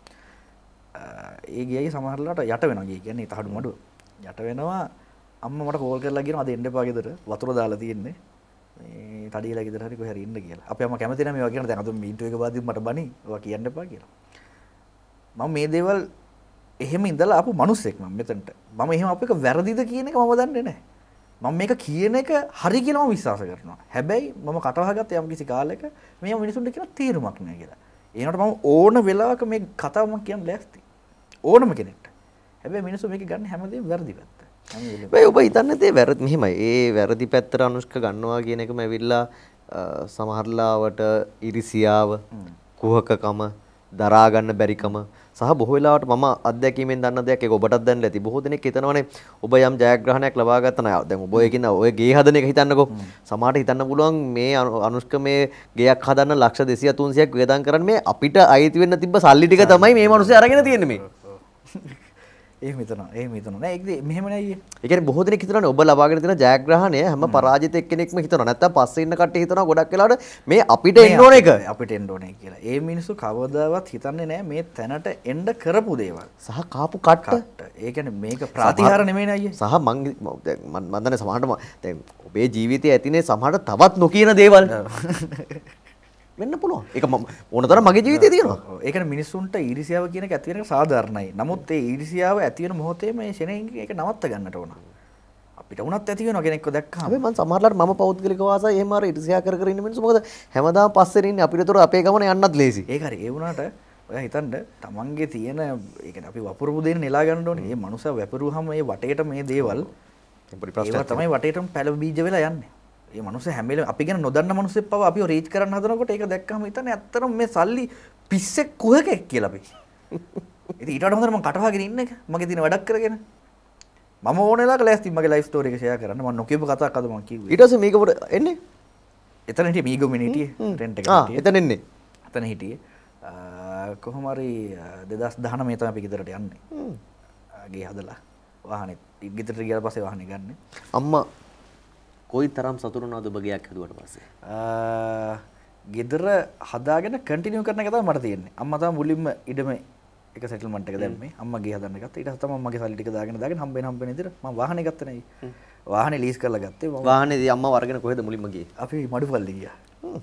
ඒ ගියයි සමහරලාට යට වෙනවා ගිය කියන්නේ තහඩු මඩුව. යට වෙනවා අම්මා මට කෝල් කරලා කියනවා අද එන්න එපා ගෙදර වතුර දාලා තියෙන්නේ. මේ තඩියලා ගෙදර හරි කොහේ හරි ඉන්න කියලා. අපේ අම්මා කැමති නැහැ මේවා කියන දැන් අද මීටු එක වාදී මට බනි. ඔවා කියන්න එපා කියලා. මම මේ දේවල් එහෙම ඉඳලා ආපු මිනිස්සෙක් මම මෙතනට. මම එහෙම අපේක වැරදිද කියන එක මම දන්නේ නැහැ. මම මේක කියන එක හරි කියලා මම විශ්වාස කරනවා. හැබැයි මම කටවහගත්ත යම් කිසි කාලයක මේ මිනිසුන්ට කියන තීරමක් නැහැ කියලා. ඒනට මම ඕන වෙලාවක මේ කතාව මම කියන්න ලෑස්ති. ඕනම කෙනෙක්ට. හැබැයි මිනිස්සු මේක ගන්න හැමදේම වැරදි පැත්ත. බයි ඔබ හිතන්නේ තේ වැරදි මෙහෙමයි. ඒ වැරදි පැත්තට අනුෂ්ක ගන්නවා කියන එකම ඇවිල්ලා සමහරලාවට ඉරිසියාව, කුහකකම, දරා ගන්න බැරිකම සහ බොහෝ වෙලාවට මම අත්දැකීමෙන් දන්න දෙයක් ඒක ඔබටත් දැනලා ඇති. බොහෝ දෙනෙක් හිතනවානේ ඔබ යම් ජයග්‍රහණයක් ලබා ගත්තා නෑ. දැන් ඔබ ඒකින ඔය ගේ හදන එක හිතන්නකෝ. සමහරට හිතන්න පුළුවන් මේ අනුෂ්ක මේ ගයක් හදන්න ලක්ෂ දෙසිය තුන්සියක් වේදම් කරන්නේ මේ අපිට අයිති වෙන්න තිබ්බ සල්ලි ටික තමයි මේ මිනිස්සු අරගෙන තියෙන්නේ මේ. එහෙම හිතනවා. එහෙම හිතනවා. නෑ ඒක මෙහෙම නෑ අයියේ. ඒ කියන්නේ බොහෝ දෙනෙක් හිතනවානේ ඔබ ලබාගෙන තියෙන ජයග්‍රහණය හැම පරාජිත එක්කෙනෙක්ම හිතනවා. නැත්තම් පස්සේ ඉන්න කට්ටිය හිතනවා ගොඩක් වෙලාවට මේ අපිට එන්න ඕන එක. අපිට එන්න ඕනේ කියලා. ඒ මිනිස්සු කවදාවත් හිතන්නේ නෑ මේ තැනට එන්න කරපු දේවල්. සහ කාපු කට්ට. ඒ කියන්නේ මේක ප්‍රතිහාර නෙමෙයිනේ අයියේ. සහ මං දැන් මම දන්නේ සමහරට දැන් ඔබේ ජීවිතයේ ඇතිනේ සමහරට තවත් නොකියන දේවල්. වෙන්න පුළුවන්. ඒක මම ඕනතරම් මගේ ජීවිතේ තියෙනවා. ඒ කියන්නේ මිනිස්සුන්ට ඊර්ෂ්‍යාව කියන එක ඇති වෙන එක සාධාරණයි. නමුත් ඒ ඊර්ෂ්‍යාව ඇති වෙන මොහොතේ මේ ෂෙනෙන් ඒක නවත්ත ගන්නට ඕන. අපිට උනත් ඇති වෙනවා කෙනෙක්ව දැක්කම. අපි මම සමහරලාට මම පෞද්ගලික වාසය එහෙම අර ඊර්ෂ්‍යා කර කර ඉන්න මිනිස්සු මොකද හැමදාම පස්සේ ඉන්නේ අපිට උතර අපේ ගමන යන්නත් ලේසි. ඒක හරි. ඒ වුණාට ඔයා හිතන්න තමන්ගේ තියෙන ඒ කියන්නේ අපි වපුරපු දෙන නෙලා ගන්න ඕනේ. මේ මනුස්සයා වැපරුවාම මේ වටේට මේ දේවල් ඒවා තමයි වටේටම පැල බීජ වෙලා යන්නේ. ඒ මනුස්සයා හැම වෙලේම අපි ගැන නොදන්න මනුස්සෙක් පව අපිව රීච් කරන්න හදනකොට ඒක දැක්කම හිතන්නේ ඇත්තටම මේ සල්ලි පිස්සෙක් කුහකෙක් කියලා අපි. ඉතින් ඊට වඩා හොඳට මම කටවහගෙන ඉන්න එක මගේ තියෙන වැඩක් කරගෙන. මම ඕන වෙලාවක ලෑස්ති මගේ ලයිෆ් ස්ටෝරි එක ෂෙයා කරන්න. මම නොකියපු කතාවක් අද මම කිව්වේ. ඊට පස්සේ මේක පොඩ එන්නේ. එතන හිටියේ මීගෝ මිනිටියේ රෙන්ට් එක හිටියේ. ආ එතන එන්නේ. එතන හිටියේ. කොහොම හරි දෙදාස් දහනවය තමයි අපි ගෙදරට යන්නේ. හ්ම්. ගේ හදලා වාහනේ ගෙදරට ගියාට පස්සේ වාහනේ ගන්න. අම්මා කොයි තරම් සතුටු වුණාද ඔබ ගයක් හදුවට පස්සේ? ගෙදර හදාගෙන කන්ටිනියු කරන එක තමයි මට තියෙන්නේ. අම්මා තමයි මුලින්ම ඉඩම එක සෙටල්මන්ට් එක දැම්මේ. අම්මා ගේ හදන්න ගත්තා. ඊට පස්සේ තමයි මගේ සල්ලි ටික දාගෙන දාගෙන හම්බෙන හම්බෙන විදිහට මම වාහනේ ගත්තා නේ. වාහනේ ලීස් කරලා ගත්තේ. වාහනේදී අම්මා වරගෙන කොහෙද මුලින්ම ගියේ? අපි මඩුපල්ලි ගියා.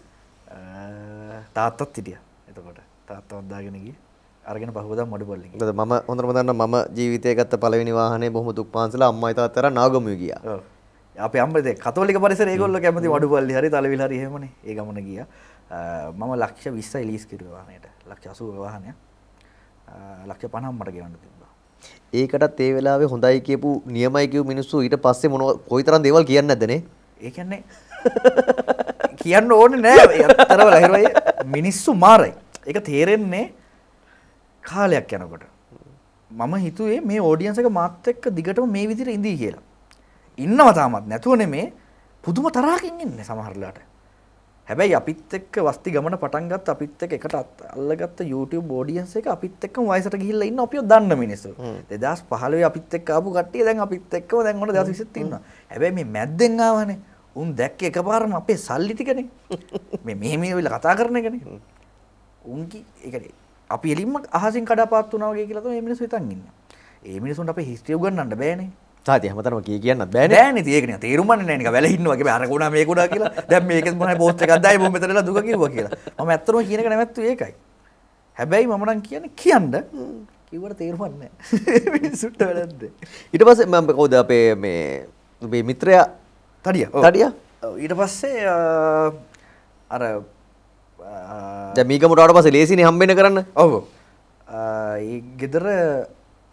තාත්තත් හිටියා. එතකොට තාත්තවත් දාගෙන ගියේ. අරගෙන පහුවදා මඩුපල්ලි ගියා. මොකද මම හොඳටම දන්නවා මම ජීවිතේ ගත්ත පළවෙනි වාහනේ බොහොම දුක් පාන්සලා අම්මයි තාත්තලා නාගමුවේ ගියා. ඔව්. අපේ අම්මා දැන් කතෝලික පරිසරය ඒගොල්ලෝ කැමති මඩුපල්ලි හරි තලවිල හරි එහෙමනේ. ඒ ගමන ගියා. මම ලක්ෂ විස්සයි ලීස් කිරුවා වාහනේට. ලක්ෂ අසූව වාහනයක්. ලක්ෂ පනහක් මට ගෙවන්න තිබ්බා. ඒකටත් ඒ වෙලාවේ හොඳයි කියපු නියමයි කියපු මිනිස්සු ඊට පස්සේ මොන කොයිතරම් දේවල් කියන්නේ නැද්ද නේ? ඒ කියන්නේ කියන්න ඕනේ නෑ. අතරම ලහිරුයි මිනිස්සු මාරයි. ඒක තේරෙන්නේ කාලයක් යනකොට. මම හිතුවේ මේ ඔඩියන්ස් එක මාත් එක්ක දිගටම මේ විදිහට ඉඳී කියලා. ඉන්නව තාමත් නැතුව නෙමේ පුදුම තරහකින් ඉන්නේ සමහරලාට. හැබැයි අපිත් එක්ක වස්ති ගමන පටන් ගත්ත අපිත් එක්ක එකට අල්ලගත්ත YouTube ඔඩියන්ස් එක අපිත් එක්කම වයසට ගිහිල්ලා ඉන්න අපිව දන්න මිනිස්සු. දෙදාස් පහළොව අපිත් එක්ක ආපු කට්ටිය දැන් අපිත් එක්කම දැන් ඔන්න දෙදාස් විස්සෙත් ඉන්නවා. හැබැයි මේ මැද්දෙන් ආවනේ. උන් දැක්ක එකපාරම අපේ සල්ලි ටිකනේ. මේ මෙහෙම වෙලා කතා කරන එකනේ. උන්කි ඒ කියන්නේ අපි එලින්ම අහසින් කඩාපාත් වුණා වගේ කියලා තමයි මේ මිනිස්සු හිතන් ඉන්නේ. ඒ මිනිස්සුන්ට අපේ හිස්ටරි උගන්නන්න බෑනේ. තාත්තා හැමතැනම කී කියන්නත් බෑනේ. බෑනේ ඉතින් ඒක නේ තේරුම්න්නේ නැහැ නිකන් වැල ඉන්නවා වගේ අර ගුණා මේ ගුණා කියලා. දැන් මේකෙත් මොනවයි පෝස්ට් එකක් දායි මම මෙතනලා දුක කිව්වා කියලා. මම ඇත්තටම කියන එක නැවැත්තු ඒකයි. හැබැයි මම නම් කියන්නේ කියන්න කිව්වට තේරුම්න්නේ නැහැ. මිනිස්සුන්ට වැරද්ද. ඊට පස්සේ මම කවුද අපේ මේ ඔබේ මිත්‍රයා තඩියා. තඩියා. ඊට පස්සේ අර දැන් මීගමුට ආවට පස්සේ ලේසිනේ හම්බෙන්න කරන්න. ඔව්. ඒ ගෙදරට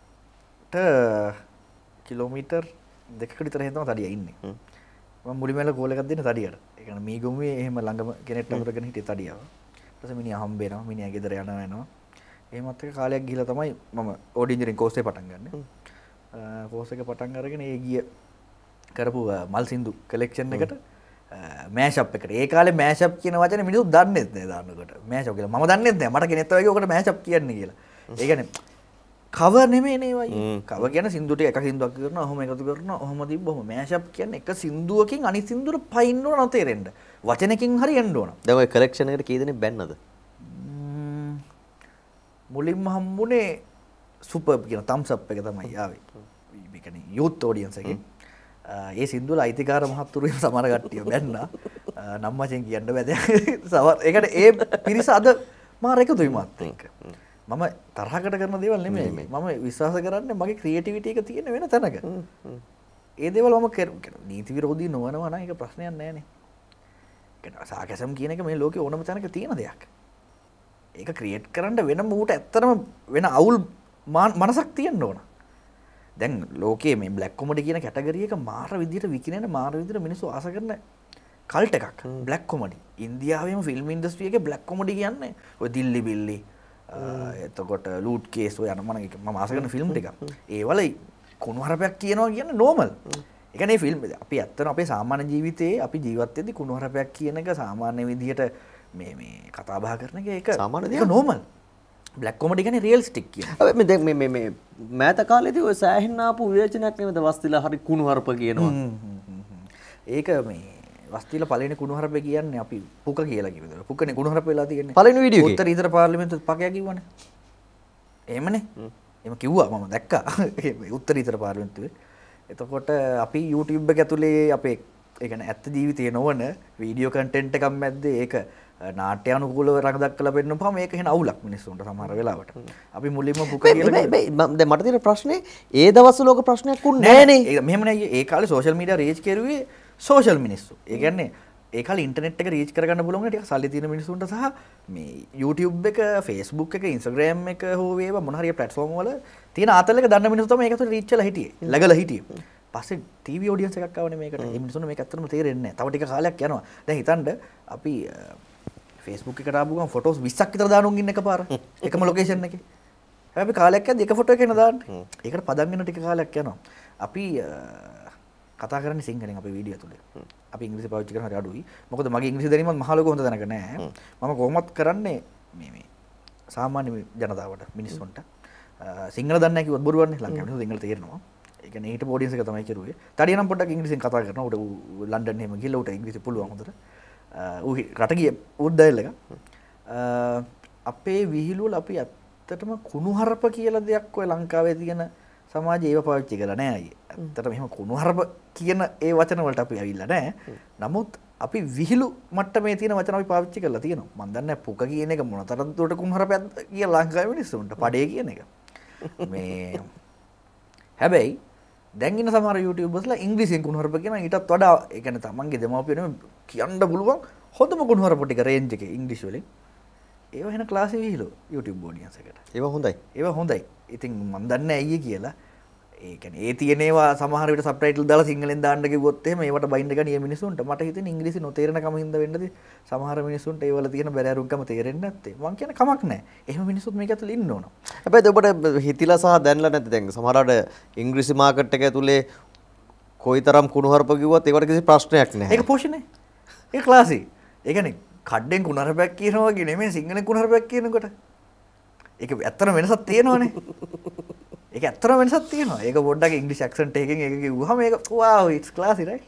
කිලෝමීටර් දෙකකට විතර හිටනවා තඩියා ඉන්නේ. මම මුලින්ම කෝල් එකක් දෙන්න තඩියට. ඒ කියන්නේ මීගමුවේ එහෙම ළඟම කෙනෙක් අඳුරගෙන හිටියේ තඩියාව. ඊට පස්සේ මිනිහා හම්බ වෙනවා. මිනිහා ගෙදර යනවා එනවා. එහෙමත් එක කාලයක් ගිහිලා තමයි මම ඕඩි ඉන්ජිනියරින් කෝස් එක පටන් ගන්නෙ. කෝස් එක පටන් අරගෙන ඒ ගිය කරපු මල් සින්දු කලෙක්ෂන් එකට මෑෂප් එකට. ඒ කාලේ මෑෂප් කියන වචනේ මිනිස්සු දන්නේ නැහැ දාන්නකොට. මෑෂප් කියලා මම දන්නේ නැහැ. මට කෙනෙක් තව ඔකට මෑෂප් කියන්නේ කියලා. ඒ කියන්නේ කවර් නෙමෙයි නේ වයි. කවර් කියන්නේ සින්දු ටික එක සින්දුවක් කරනවා, ඔහොම එකතු කරනවා, ඔහොම තිබ්බොම මෑෂප් කියන්නේ එක සින්දුවකින් අනිත් සින්දුවට පයින්න ඕන තේරෙන්න. වචනකින් හරි එන්න ඕන. දැන් ඔය කලෙක්ෂන් එකට කී දෙනෙක් බැන්නද? මුලින්ම හම්බුනේ සුපර් කියන thumbs up එක තමයි ආවේ. මේ කියන්නේ youth audience එකේ. ඒ සින්දුවල අයිතිකාර මහත්තුරු සමහර කට්ටිය බැන්නා. නම් වශයෙන් කියන්න බෑ දැන්. සමහර ඒකට ඒ පිරිස අද මාර එකතුයි මාත් එක්ක. මම තරහකට කරන දේවල් නෙමෙයි. මම විශ්වාස කරන්නේ මගේ ක්‍රියේටිවිටි එක තියෙන වෙන තැනක. ඒ දේවල් මම කරන නීති විරෝධී නොවනවා නම් ඒක ප්‍රශ්නයක් නෑ නේ. ඒක සාකසම් කියන එක මේ ලෝකේ ඕනම තැනක තියෙන දෙයක්. ඒක ක්‍රියේට් කරන්න වෙන මූට ඇත්තටම වෙන අවුල් මනසක් තියෙන්න ඕන. දැන් ලෝකයේ මේ බ්ලැක් කොමඩි කියන කැටගරි එක මාර විදියට විකිනෙන මාර විදියට මිනිස්සු ආස කරන කල්ට් එකක්. Black comedy. ඉන්දියාවේම ෆිල්ම් ඉන්ඩස්ට්‍රි එකේ බ්ලැක් කොමඩි කියන්නේ ඔය දිල්ලි බිල්ලි එතකොට ලූට් කේස් ඔය යන මම මම ආස කරන ෆිල්ම් ටික. ඒවල කුණුහරුපයක් කියනවා කියන්නේ නෝමල්. ඒ කියන්නේ ෆිල්ම් අපි ඇත්තටම අපේ සාමාන්‍ය ජීවිතේ අපි ජීවත් වෙද්දී කුණුහරුපයක් කියන එක සාමාන්‍ය විදියට මේ මේ කතා බහ කරන එක ඒක සාමාන්‍ය ඒක නෝමල්. බ්ලැක් කොමඩි කියන්නේ රියලිස්ටික් කියන්නේ. අපි මේ දැන් මේ මේ මේ මෑත කාලේදී ඔය සෑහෙන්න ආපු විවේචනයක් නෙමෙයිද වස්තිලා හරි කුණුහරුප කියනවා. ඒක මේ වස්තිලා පළවෙනි කුණුහරුප කියන්නේ අපි පුක කියලා කිව්වද? පුකනේ කුණුහරුප වෙලා තියෙන්නේ. පළවෙනි වීඩියෝ එකේ. උත්තර ඉතර පාර්ලිමේන්තුවේ පකයා කිව්වනේ. එහෙමනේ. එහෙම කිව්වා මම දැක්කා. උත්තර ඉතර පාර්ලිමේන්තුවේ. එතකොට අපි YouTube එක ඇතුලේ අපේ ඒ කියන්නේ ඇත්ත ජීවිතේ නොවන වීඩියෝ කන්ටෙන්ට් එකක් මැද්දේ ඒක නාට්‍ය අනුකූලව රඟ දක්වලා පෙන්නපුවම මේක එහෙන අවුලක් මිනිස්සුන්ට සමහර වෙලාවට. අපි මුලින්ම පුක කියලා දැන් මට තියෙන ප්‍රශ්නේ ඒ දවස්වල ලෝක ප්‍රශ්නයක් උන්නේ නෑනේ. මෙහෙම නෑ. ඒ කාලේ සෝෂල් මීඩියා රීච් කරුවේ සෝෂල් මිනිස්සු. ඒ කියන්නේ ඒ කාලේ ඉන්ටර්නෙට් එක රීච් කරගන්න පුළුවන් ටික සල්ලි තියෙන මිනිස්සුන්ට සහ මේ YouTube එක, Facebook එක, Instagram එක හෝ වේවා මොන හරි ප්ලැට්ෆෝම් වල තියෙන ආතල් එක දන්න මිනිස්සු තමයි ඒක තුළ රීච් වෙලා හිටියේ. ලගලා හිටියේ. පස්සේ ටීවී ඔඩියන්ස් එකක් ආවනේ මේකට. ඒ මිනිස්සුන්ට මේක ඇත්තටම තේරෙන්නේ නෑ. තව ටික කාලයක් යනවා. දැන් හිතන්න අපි Facebook එකට ආපු ගමන් ෆොටෝස් විස්සක් විතර දානුන් ඉන්න එකපාර එකම ලොකේෂන් එකේ. හැබැයි අපි කාලයක් යද්දි එක ෆොටෝ එකක් දාන්නේ. ඒකට පදම් වෙන ටික කාලයක් යනවා. අපි කතා කරන්නේ සිංහලෙන් අපේ වීඩියෝ තුලේ. අපි ඉංග්‍රීසි පාවිච්චි කරන හරි අඩුයි. මොකද මගේ ඉංග්‍රීසි දැනීමත් මහ ලොකු හොඳ දැනක නෑ. මම කොහොමත් කරන්නේ මේ මේ සාමාන්‍ය ජනතාවට මිනිස්සුන්ට සිංහල දන්නේ නැහැ කිව්වොත් බොරුවන්නේ. ලංකාවේ මිනිස්සු සිංහල තේරෙනවා. ඒ කියන්නේ ඊට ඔඩියන්ස් එක තමයි කෙරුවේ. තඩිය නම් පොඩ්ඩක් ඉංග්‍රීසියෙන් කතා කරනවා. උඩ ලන්ඩන් එහෙම ගිහලා උට ඉංග්‍රීසි පුළුවන් හොඳට. ඌ රට ගිය උද්දයිල් එක. අපේ විහිළුවල අපි ඇත්තටම කුණුහරුප කියලා දෙයක් ඔය ලංකාවේ තියෙන සමාජයේ ඒව පාවිච්චි කරලා නෑ අයියේ. ඇත්තටම එහෙම කුණුහරුප කියන ඒ වචන වලට අපි ඇවිල්ලා නෑ. නමුත් අපි විහිළු මට්ටමේ තියෙන වචන අපි පාවිච්චි කරලා තියෙනවා. මම දන්නේ නැහැ පුක කියන එක මොන තරම් දුරට කුණුහරුපයක්ද කියලා ලංකාවේ මිනිස්සුන්ට පඩේ කියන එක. මේ හැබැයි දැන් ඉන්න සමහර YouTubers ඉංග්‍රීසියෙන් කුණුහරුප කියන ඊටත් වඩා ඒ කියන්නේ තමන්ගේ දෙමාපියනේ කියන්න පුළුවන් හොඳම කුණුහරුප ටික රේන්ජ් එකේ ඉංග්‍රීසි වලින්. ඒව වෙන ක්ලාස් එකේ විහිළු YouTube audience එකට. ඒව හොඳයි. ඒව හොඳයි. ඉතින් මම දන්නේ ඇයි කියලා. ඒ කියන්නේ ඒ තියෙන ඒවා සමහර විට සබ්ටයිටල් දාලා සිංහලෙන් දාන්න කිව්වොත් එහෙම ඒවට බයින්ඩ් ගනිය මිනිසුන්ට මට හිතෙන ඉංග්‍රීසි නොතේරෙන කම හින්දා වෙන්නද සමහර මිනිසුන්ට ඒවල තියෙන බැරෑරුම්කම තේරෙන්නේ නැත්තේ. මං කියන්නේ කමක් නැහැ. එහෙම මිනිසුත් මේක ඇතුලේ ඉන්න ඕන. හැබැයි ඔබට හිතිලා සහ දැනලා නැද්ද දැන් සමහරවිට ඉංග්‍රීසි මාකට් එක ඇතුලේ කොයිතරම් කුණුහරුප කිව්වත් ඒකට කිසි ප්‍රශ්නයක් නැහැ. ඒක පොෂනේ. ඒක ක්ලාසි. ඒ කියන්නේ කඩෙන් කුණුහරුපයක් කියනවා වගේ නෙමෙයි සිංහලෙන් කුණුහරුපයක් කියනකොට. ඒක ඇත්තටම වෙනසක් තියෙනවනේ. ඒක ඇත්තටම වෙනසක් තියෙනවා. ඒක පොඩ්ඩක් ඉංග්‍රීසි ඇක්සන්ට් එකකින් ඒක කිව්වහම ඒක wow it's classy right.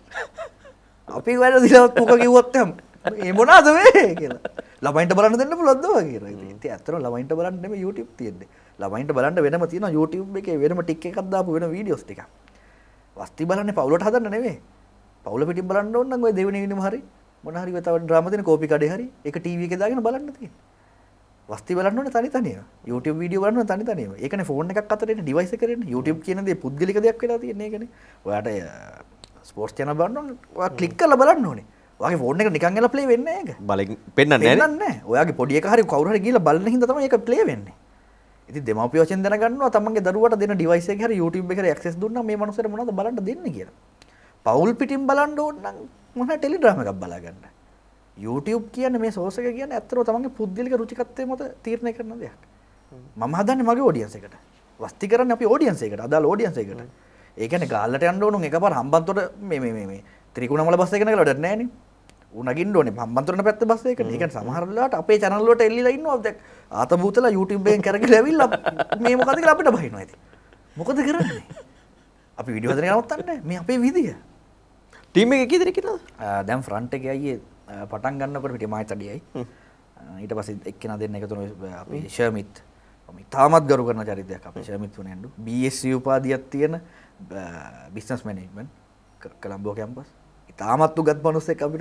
අපි වැඩ දිලවත් මොක කිව්වොත් එහෙම මේ මොනවාද මේ කියලා. ළමයින්ට බලන්න දෙන්න පුළුවන්ද කියලා. ඉතින් ඇත්තටම ළමයින්ට බලන්න නෙමෙයි YouTube තියෙන්නේ. ළමයින්ට බලන්න වෙනම තියෙනවා YouTube එකේ වෙනම ටික් එකක් දාපු වෙන වීඩියෝස් ටිකක්. වස්ති බලන්නේ පවුලට හදන්න නෙමෙයි. පවුල පිටින් බලන්න ඕන නම් ඔය දෙවෙනි ඉන්නම හරි මොන හරි ඔය තව ඩ්‍රාමා දෙන කෝපි කඩේ හරි ඒක ටීවී එකේ දාගෙන බලන්න තියෙන්නේ. වස්ති බලන්න ඕනේ තනි තනියම. YouTube වීඩියෝ බලන්න ඕනේ තනි තනියම. ඒකනේ ෆෝන් එකක් අතට එන ඩිවයිස් එක කරන්නේ. YouTube කියන දේ පුද්ගලික දෙයක් වෙලා තියෙන්නේ ඒකනේ. ඔයාට ස්පෝර්ට්ස් channel බලන්න ඕනේ. ඔයා ක්ලික් කරලා බලන්න ඕනේ. ඔයාගේ ෆෝන් එක නිකන් එලා ප්ලේ වෙන්නේ නැහැ ඒක. බලෙන් පෙන්නන්නේ නැහැ. පෙන්නන්නේ නැහැ. ඔයාගේ පොඩි එක හරි කවුරු හරි ගිහලා බලන හින්දා තමයි ඒක ප්ලේ වෙන්නේ. ඉතින් දෙමාපිය වශයෙන් දැනගන්නවා තමන්ගේ දරුවට දෙන ඩිවයිස් එකේ හරි YouTube එකේ හරි ඇක්සස් දුන්නා මේ මනුස්සයාට මොනවද බලන්න දෙන්නේ කියලා. පවුල් පිටින් බලන්න ඕන නම් මොනවා ටෙලිග්‍රෑම් එකක් බලා ගන්න. YouTube කියන්නේ මේ සෝස් එක කියන්නේ ඇත්තටම තමන්ගේ පුද්ගලික රුචිකත්වයේ මත තීරණය කරන දෙයක්. මම හදන්නේ මගේ ඔඩියන්ස් එකට. වස්ති කරන්නේ අපි ඔඩියන්ස් එකට අදාළ ඔඩියන්ස් එකට. ඒ කියන්නේ ගාල්ලට යන්න ඕන එකපාර හම්බන්තොට මේ මේ මේ මේ ත්‍රිකුණාමල බස් එක නගලා වැඩක් නැහැ නේ. ඌ නගින්න ඕනේ හම්බන්තොට පැත්ත බස් එකකට. ඒ කියන්නේ සමහර වෙලාවට අපේ channel වලට එල්ලිලා ඉන්නවා දැන් ආතබූතලා YouTube එකෙන් කරගෙන ඇවිල්ලා මේ මොකද කියලා අපිට බහිනවා ඉතින්. මොකද කරන්නේ? අපි වීඩියෝ හදන එක නවත්තන්නේ මේ අපේ විදිය. ටීම් එකේ කී දෙනෙක් ඉන්නවද? දැන් ෆ්‍රන්ට් එකේ අයියේ පටන් ගන්නකොට පිටේ මායිතඩියයි. ඊට පස්සේ එක්කෙනා දෙන්න එකතු වෙනවා අපි ෂර්මිත්. මම තාමත් ගරු කරන චරිතයක් අපේ ෂර්මිත් වුණෙන්ඩු. B S c උපාධියක් තියෙන බිස්නස් මැනේජ්මන්ට් කොලම්බෝ කැම්පස්. ඊටමත් උගත් මිනිස්සෙක් අපිට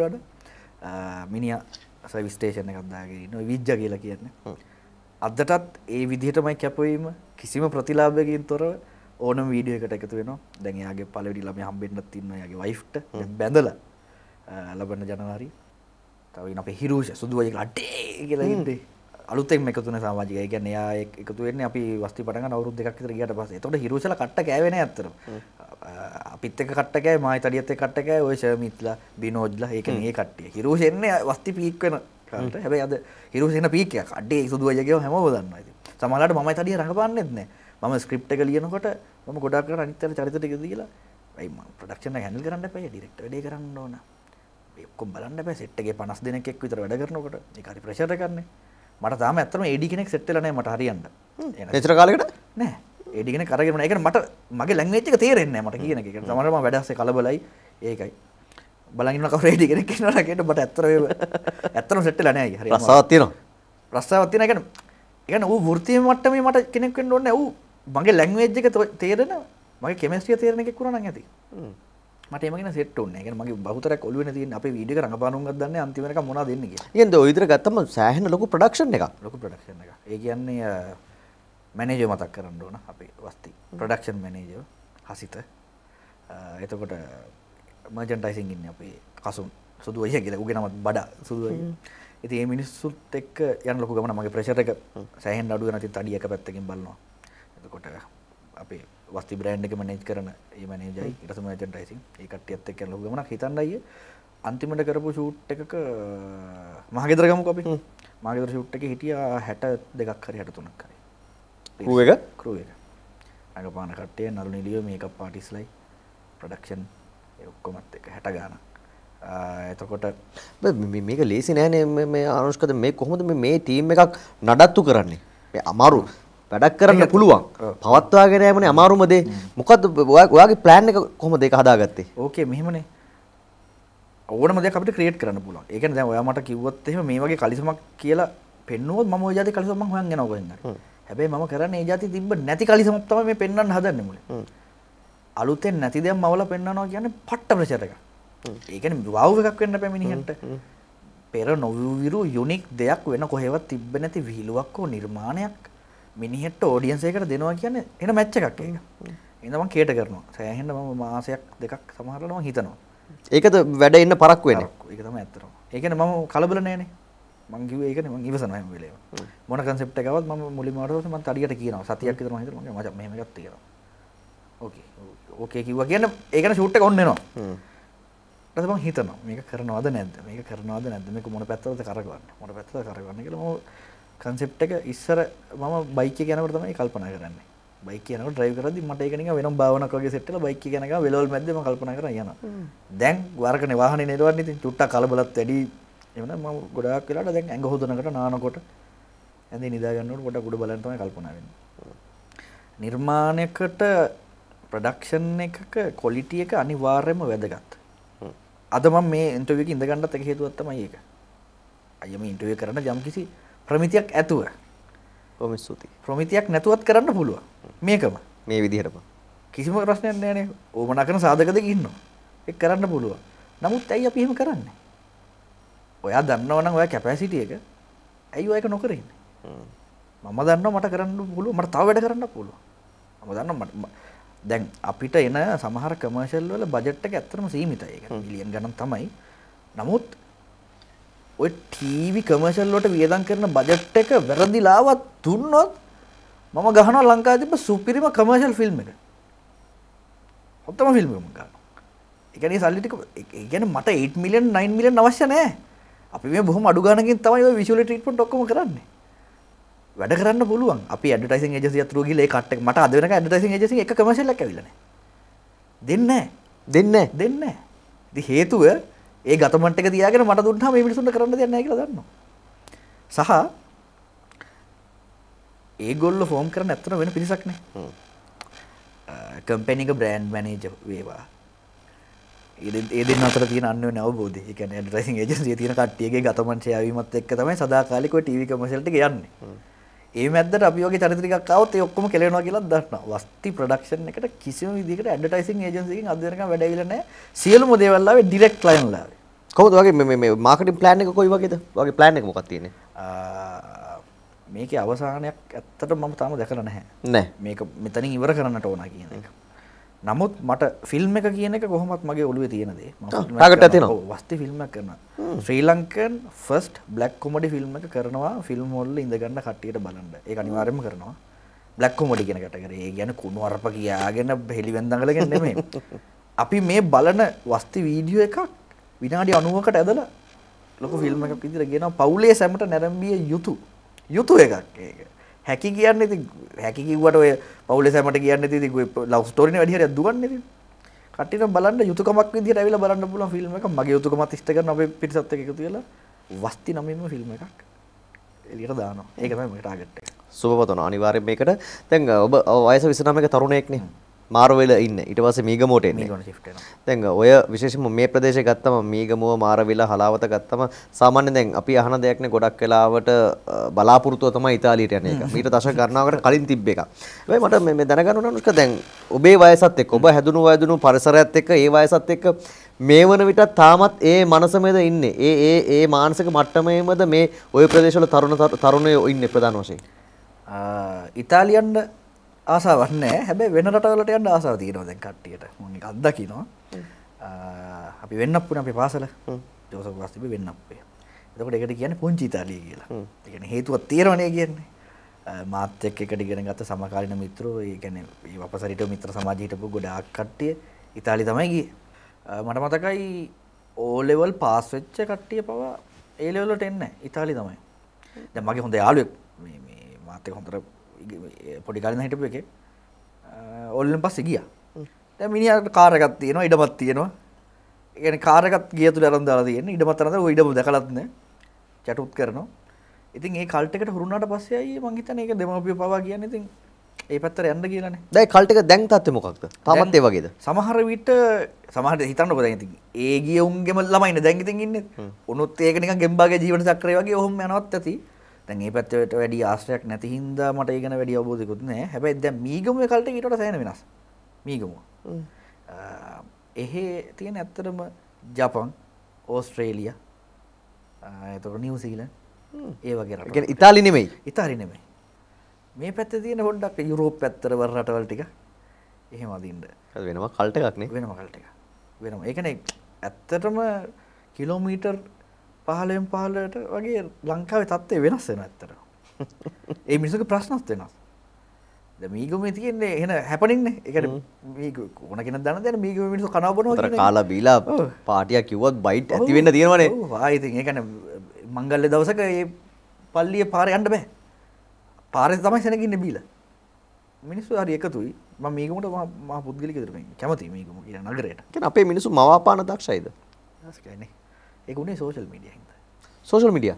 වඩා මිනිහා සර්විස් ස්ටේෂන් එකක් දාගෙන ඉන්නවා විජ්ජා කියලා කියන්නේ. අදටත් ඒ විදිහටමයි කැපවීම කිසිම ප්‍රතිලාභයකින් තොරව ඕනම වීඩියෝ එකට එකතු වෙනවා. දැන් එයාගේ පළවෙනි ළමයා හම්බෙන්නත් ඉන්නවා එයාගේ වයිෆ්ට. දැන් බැඳලා ලබන ජනවාරි. තව ඉන්න අපේ හිරුෂ සුදු වගේ අඩේ කියලා ඉන්නේ. අලුතෙන් එකතු වෙන සමාජිකයෙක්. ඒ කියන්නේ එයා එකතු වෙන්නේ අපි වස්ති පටන් ගන්න අවුරුදු දෙකක් විතර ගියාට පස්සේ. එතකොට හිරුෂලා කට්ට කෑවේ නෑ අත්‍තරම. අපිත් එක්ක කට්ට කෑවේ මායිතඩියත් එක්ක කට්ට කෑවේ ඔය ෂර්මිත්ලා බිනෝජ්ලා ඒ කියන්නේ ඒ කට්ටිය. හිරුෂ එන්නේ වස්ති පීක් වෙන කාලට. හැබැයි අද හිරුෂ එන පීක් එක අඩේ සුදු වගේ ගියම හැමෝම දන්නවා ඉතින්. සමහරවිට මමයි තඩිය රඟපාන්නෙත් නෑ. මම ස්ක්‍රිප්ට් එක ලියනකොට මම ගොඩක් කරලා අනිත් අය චරිත ටික දීලා අයි මම ප්‍රොඩක්ෂන් එක හැන්ඩල් කරන්න එපා. ඩිරෙක්ටර් වැඩේ කරන්න ඕන. මේ ඔක්කොම බලන්න එපා. සෙට් එකේ පනස් දෙනෙක් එක්ක විතර වැඩ කරනකොට ඒක හරි ප්‍රෙෂර් එකක් නේ. මට තාම ඇත්තටම A D කෙනෙක් සෙට් වෙලා නැහැ මට හරියන්න. එච්චර කාලෙකට නෑ. A D කෙනෙක් අරගෙන නැහැ. ඒ කියන්නේ මට මගේ ලැන්ග්වේජ් එක තේරෙන්නේ නැහැ මට කියන එක. ඒ කියන්නේ සමහරවිට මම වැඩ ඇස්සේ කලබලයි. ඒකයි. බලන් ඉන්න කවුරු A D කෙනෙක් ඉන්නවද කියන්න මට ඇත්තට ඒ ඇත්තටම සෙට් වෙලා නැහැ. හරි. රස්සාවක් තියෙනවා. රස්සාවක් තියෙනවා. ඒ කියන්නේ ඒ කියන්නේ ඌ වෘත්තීය මට්ටමේ මට කෙනෙක් වෙන්න ඕනේ නැහැ. ඌ මගේ ලැන්ග්වේජ් එක තේරෙන මගේ කෙමිස්ට්‍රිය තේරෙන එකෙක් වුණා නම් ඇති. මට එහෙම කියන සෙට් ඕනේ. ඒ කියන්නේ මගේ බහුතරයක් ඔළුවේ තියෙන අපේ වීඩියෝ එක රඟපානුන්වත් දන්නේ අන්තිම වෙනකම් මොනවද දෙන්නේ කියලා. ඒ කියන්නේ ඔය විතර ගත්තම සෑහෙන ලොකු ප්‍රොඩක්ෂන් එකක්. ලොකු ප්‍රොඩක්ෂන් එකක්. ඒ කියන්නේ මැනේජර් මතක් කරන්න ඕන අපේ වස්ති. Production manager Hasitha. එතකොට මර්චන්ඩයිසින් ඉන්නේ අපේ කසුන් සුදු අයියා කියලා. උගේ නමත් බඩ සුදු අයියා. ඉතින් මේ මිනිස්සුත් එක්ක යන ලොකු ගමන මගේ ප්‍රෙෂර් එක සෑහෙන අඩු වෙනවා. ඉතින් තඩි එක පැත්තකින් බලනවා. එතකොට අපේ වස්ති බ්‍රෑන්ඩ් එක මැනේජ් කරන ඒ මැනේජර්යි ඊට පස්සේ මර්චන්ඩයිසින් ඒ කට්ටියත් එක්ක යන ලොකු ගමනක් හිතන්න අයියේ. අන්තිමට කරපු ෂූට් එකක මහගෙදර ගමුකෝ අපි. මහගෙදර ෂූට් එකේ හිටියා හැට දෙකක් හරි හැට තුනක් හරි. ක්‍රූ එක ක්‍රූ එක. රඟපාන කට්ටිය නළු නිලියෝ මේකප් ආටිස්ට්ලයි ප්‍රොඩක්ෂන් ඒ ඔක්කොමත් එක්ක හැට ගාන. එතකොට මේක ලේසි නෑනේ මේ අනුෂ්කද මේ කොහොමද මේ ටීම් එකක් නඩත්තු කරන්නේ? මේ අමාරු වැඩක් කරන්න පුළුවන්. පවත්වාගෙන යෑමනේ අමාරුම දේ. මොකද්ද ඔයාගේ ප්ලෑන් එක කොහොමද ඒක හදාගත්තේ? ඕකේ මෙහෙමනේ. ඕනම දෙයක් අපිට ක්‍රියේට් කරන්න පුළුවන්. ඒ කියන්නේ දැන් ඔයා මට කිව්වොත් එහෙම මේ වගේ කලිසමක් කියලා පෙන්නුවොත් මම ওই જાති කලිසමක් මම හොයන් යනවා කොහෙන්ද හරි. හැබැයි මම කරන්නේ ඒ જાති තිබ්බ නැති කලිසමක් තමයි මේ පෙන්වන්න හදන්නේ මුලේ. අලුතෙන් නැති දෙයක් මවලා පෙන්වනවා කියන්නේ පට්ට ප්‍රෙෂර් එකක්. ඒ කියන්නේ වව් එකක් වෙන්න බෑ මිනිහන්ට. පෙර නොවිරු යුනික් දෙයක් වෙන කොහෙවත් තිබ්බ නැති විහිළුවක් හෝ නිර්මාණයක් මිනිහෙට ඔඩියන්ස් එකකට දෙනවා කියන්නේ එන මැච් එකක් ඒක. එහෙනම් මම කේට කරනවා. සෑහෙන්න මම මාසයක් දෙකක් සමහරවල් මම හිතනවා. ඒකද වැඩ ඉන්න පරක්කු වෙන්නේ. ඒක තමයි ඇත්තටම. ඒ කියන්නේ මම කලබල නෑනේ. මං කිව්වේ ඒකනේ මං ඉවසනවා හැම වෙලේම. මොන කන්සෙප්ට් එකක් ආවත් මම මුලින්ම වඩ මම තඩියට කියනවා. සතියක් විතර මම හිතනවා මම මචං මෙහෙම එකක් තියෙනවා. ඕකේ. ඕකේ කිව්වා කියන්නේ ඒකනේ ෂූට් එක ඔන්න වෙනවා. හ්ම්. ඊට මම හිතනවා මේක කරනවද නැද්ද? මේක කරනවද නැද්ද? මේක මොන පැත්තටද කරගන්නේ? මොන පැත්තටද කරගන්නේ කියලා මම කන්සෙප්ට් එක ඉස්සර මම බයික් එක යනකොට තමයි කල්පනා කරන්නේ. බයික් එක යනකොට ඩ්‍රයිව් කරද්දි මට ඒක නිකන් වෙනම භාවනාවක් වගේ සෙට් වෙලා බයික් එක යන ගමන් වෙලවල් මැද්දේ මම කල්පනා කරා යනවා. දැන් වරකනේ වාහනේ නෙලවන්නේ ඉතින් චුට්ටක් කලබලත් වැඩි. එවනම් මම ගොඩාක් වෙලාට දැන් ඇඟ හොදනකොට නානකොට ඇඳේ නිදා ගන්නකොට පොඩක් උඩ බලන්න තමයි කල්පනා වෙන්නේ. නිර්මාණයකට ප්‍රොඩක්ෂන් එකක ක්වොලිටි එක අනිවාර්යයෙන්ම වැදගත්. අද මම මේ ඉන්ටර්විව් එකේ ඉඳ ගන්නත් එක හේතුවක් තමයි ඒක. අයියා මේ ඉන්ටර්විව් කරන යම් කිසි ප්‍රමිතියක් ඇතුව කොහොම ස්තුතියි. ප්‍රමිතියක් නැතුවත් කරන්න පුළුවන්. මේකම මේ විදිහටම. කිසිම ප්‍රශ්නයක් නැහැ නේ. ඕමනා කරන සාධක දෙක ඉන්නවා. ඒක කරන්න පුළුවන්. නමුත් ඇයි අපි එහෙම කරන්නේ? ඔයා දන්නවා නම් ඔයා කැපැසිටි එක ඇයි ඔය එක නොකර ඉන්නේ? මම දන්නවා මට කරන්න පුළුවන්. මට තව වැඩ කරන්න පුළුවන්. මම දන්නවා දැන් අපිට එන සමහර කමර්ෂල් වල බජට් එක ඇත්තටම සීමිතයි. ඒක මිලියන් ගණන් තමයි. නමුත් ඔය ටීවී කමර්ෂල් වලට වියදම් කරන බජට් එක වැරදිලාවත් දුන්නොත් මම ගහනවා ලංකාවේ තිබ්බ සුපිරිම කමර්ෂල් ෆිල්ම් එක. හොත්තම ෆිල්ම් එක මම ගන්නවා. ඒ කියන්නේ සල්ලි ටික ඒ කියන්නේ මට eight million nine million අවශ්‍ය නැහැ. අපි මේ බොහොම අඩු ගානකින් තමයි ඔය විෂුවල් ට්‍රීට්මන්ට් ඔක්කොම කරන්නේ. වැඩ කරන්න පුළුවන්. අපි ඇඩ්වර්ටයිසින් ඒජන්සි අතර ගිහලා ඒ කට් එක මට අද වෙනකන් ඇඩ්වර්ටයිසින් ඒජන්සි එක කමර්ෂියල් එකක් ඇවිල්ලා නැහැ. දෙන්නේ නැහැ. දෙන්නේ නැහැ. දෙන්නේ නැහැ. ඉතින් හේතුව ඒ ගතමන්ට් එක තියාගෙන මට දුන්නාම මේ මිනිසුන්ට කරන්න දෙයක් නැහැ කියලා දන්නවා. සහ ඒගොල්ලෝ ෆෝම් කරන ඇත්තට වෙන පිරිසක් නේ. හ්ම්. කම්පැනි එක බ්‍රෑන්ඩ් මැනේජර් වේවා. ඒ දෙන්න අතර තියෙන අන්‍යෝන්‍ය අවබෝධය. ඒ කියන්නේ ඇඩ්වර්ටයිසින් ඒජන්සියේ තියෙන කට්ටියගේ ගතමන්ට් ෂෙයාවීමත් එක්ක තමයි සදාකාලිකව ටීවී කමර්ෂියල් ටික යන්නේ. ඒ මැද්දට අපි වගේ චරිත ටිකක් ආවොත් ඒ ඔක්කොම කෙලවෙනවා කියලා දන්නවා. වස්ති ප්‍රොඩක්ෂන් එකට කිසිම විදිහකට ඇඩ්වර්ටයිසින් ඒජන්සියකින් අද වෙනකම් වැඩ ඇවිල්ලා නැහැ. සියලුම දේවල් ආවේ ඩිරෙක්ට් ක්ලයන්ට් ලා ආවේ. කොහොමද වගේ මේ මේ මාකටිං ප්ලෑන් එක කොයි වගේද? වගේ ප්ලෑන් එක මොකක්ද තියෙන්නේ? මේකේ අවසානයක් ඇත්තට මම තාම දැකලා නැහැ. නැහැ. මේක මෙතනින් ඉවර කරන්නට ඕන කියන එක. නමුත් මට ෆිල්ම් එක කියන එක කොහොමත් මගේ ඔළුවේ තියෙන දේ. මම ටාගට් එකක් තියෙනවා. ඔව් වස්ති ෆිල්ම් එකක් කරනවා. Sri Lankan first black comedy film එක කරනවා ෆිල්ම් හෝල් වල ඉඳ ගන්න කට්ටියට බලන්න. ඒක අනිවාර්යයෙන්ම කරනවා. බ්ලැක් කොමඩි කියන කැටගරි. ඒ කියන්නේ කුණු අරප කියාගෙන හෙලිවෙන්දඟලගෙන නෙමෙයි. අපි මේ බලන වස්ති වීඩියෝ එකක් විනාඩි අනූවකට ඇදලා ලොකු ෆිල්ම් එකක් විදිහට ගෙනවා පවුලේ සැමට නැරඹිය යුතු යුතු එකක් ඒක. හැකි කියන්නේ ඉතින් හැකි කිව්වට ඔය පවුලේ සැමට කියන්නේ ඉතින් ලව් ස්ටෝරිනේ වැඩි හරියක් දුවන්නේ ඉතින්. කට්ටියට බලන්න යුතුයකමක් විදිහට ඇවිල්ලා බලන්න පුළුවන් ෆිල්ම් එකක්. මගේ යුතුයකමත් ඉෂ්ට කරන අපේ පිරිසත් එක්ක එකතු වෙලා වස්ති නමින්ම ෆිල්ම් එකක් එළියට දානවා. ඒක තමයි මගේ ටාගට් එක. සුබපතන අනිවාර්යෙන් මේකට. දැන් ඔබ වයස විසි නවයක තරුණයෙක්නේ. මාරවෙල ඉන්න. ඊට පස්සේ මීගමුවට එන්නේ. මීගමුවට shift වෙනවා. දැන් ඔය විශේෂයෙන්ම මේ ප්‍රදේශය ගත්තම මීගමුව මාරවෙල හලාවත ගත්තම සාමාන්‍යයෙන් දැන් අපි අහන දෙයක් නේ ගොඩක් වෙලාවට බලාපොරොත්තුව තමයි ඉතාලියට යන එක. මීට දශක ගණනාවකට කලින් තිබ්බ එකක්. හැබැයි මට මේ දැනගන්න ඕන අනුෂ්ක දැන් ඔබේ වයසත් එක්ක ඔබ හැදුණු වයදුණු පරිසරයත් එක්ක ඒ වයසත් එක්ක මේ වන විට තාමත් ඒ මනසමේද ඉන්නේ. ඒ ඒ ඒ මානසික මට්ටමේමද මේ ඔය ප්‍රදේශවල තරුණ තරුණයෝ ඉන්නේ ප්‍රධාන වශයෙන්. ඉතාලියන්ට ආසාවක් නැහැ. හැබැයි වෙන රටවලට යන්න ආසාව තියෙනවා දැන් කට්ටියට. මම ඒක අත්දකිනවා. අපි වෙන්නප්පුනේ අපේ පාසල. ජෝසප් වාස්තිබේ වෙන්නප්පේ. එතකොට ඒකට කියන්නේ පුංචි ඉතාලිය කියලා. ඒ කියන්නේ හේතුවක් තියෙනවනේ කියන්නේ. මාත් එක්ක එකට ඉගෙන ගත්ත සමකාලීන මිත්‍රෝ, ඒ කියන්නේ මේ වපසරිට මිත්‍ර සමාජය හිටපු ගොඩාක් කට්ටිය ඉතාලිය තමයි ගියේ. මට මතකයි O level පාස් වෙච්ච කට්ටිය පවා A level වලට එන්නේ නැහැ. ඉතාලිය තමයි. දැන් මගේ හොඳ යාළුවෙක් මේ මේ මාත් එක්ක හොඳට පොඩි කාලේ ඉඳන් හිටපු එකේ ඕල්ලෙන් පස්සේ ගියා. දැන් මිනිහාට කාර් එකක් තියෙනවා, ඉඩමක් තියෙනවා. ඒ කියන්නේ කාර් එකක් ගිය තුල අරන් දාලා තියෙන්නේ. ඉඩමත් අරන් දාලා ওই ඉඩම දැකලත් නැහැ. චැටුත් කරනවා. ඉතින් ඒ කල්ට් එකට හුරුනාට පස්සේ අයියේ මං හිතන්නේ ඒක දෙමව්පිය පවා කියන්නේ ඉතින් ඒ පැත්තට යන්න කියලානේ. දැන් කල්ට් එක දැන් තාත්තේ මොකක්ද? තාමත් ඒ වගේද? සමහර විට සමහර හිතන්නකෝ දැන් ඉතින් ඒ ගිය උන්ගෙම ළමයිනේ දැන් ඉතින් ඉන්නේ. උනුත් ඒක නිකන් ගෙම්බාගේ ජීවන චක්‍රය වගේ ඔහොම යනවත් ඇති. දැන් මේ පැත්තට වැඩි ආශ්‍රයක් නැති හින්දා මට ඒ ගැන වැඩි අවබෝධයක්වත් නැහැ. හැබැයි දැන් මීගමුවේ කල්ට ඊට වඩා සෑහෙන වෙනස්. මීගමුව. එහෙ තියෙන ඇත්තටම ජපන්, ඕස්ට්‍රේලියා, එතකොට නිව්සීලන්ත ඒ වගේ රටවල්. ඒ කියන්නේ ඉතාලි නෙමෙයි. ඉතාලි නෙමෙයි. මේ පැත්තේ තියෙන පොඩ්ඩක් යුරෝප් පැත්තට වර රටවල් ටික එහෙම අදින්න. ඒක වෙනම කල්ට් එකක් නේ. වෙනම කල්ට් එකක්. වෙනම. ඒ කියන්නේ ඇත්තටම කිලෝමීටර් පහළෙන් පහළට වගේ ලංකාවේ තත්ත්වය වෙනස් වෙනවා ඇත්තටම. ඒ මිනිස්සුගේ ප්‍රශ්නත් වෙනස්. දැන් මීගොමේ තියෙන්නේ එහෙන හැපනින්නේ. ඒ කියන්නේ මීග ඕන කෙනෙක් දන්න දැන මීගොමේ මිනිස්සු කනවා බොනවා කියන්නේ. කාලා බීලා පාටියක් කිව්වත් බයිට් ඇති වෙන්න තියෙනවනේ. ඔව් ආයි ඉතින් ඒ කියන්නේ මංගල්‍ය දවසක මේ පල්ලිය පාරේ යන්න බෑ. පාරේ තමයි සෙනගින්නේ බීලා. මිනිස්සු හරි එකතුයි. මම මීගොමට මහා පුද්ගලික විදිහට කැමතියි මීගොම කියන නගරයට. කියන්නේ අපේ මිනිස්සු මවාපාන දක්ෂයිද? හස්කයිනේ. ඒක උනේ සෝෂල් මීඩියා හින්දා. Social media.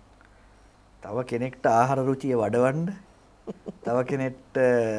තව කෙනෙක්ට ආහාර රුචිය වඩවන්න, තව කෙනෙක්ට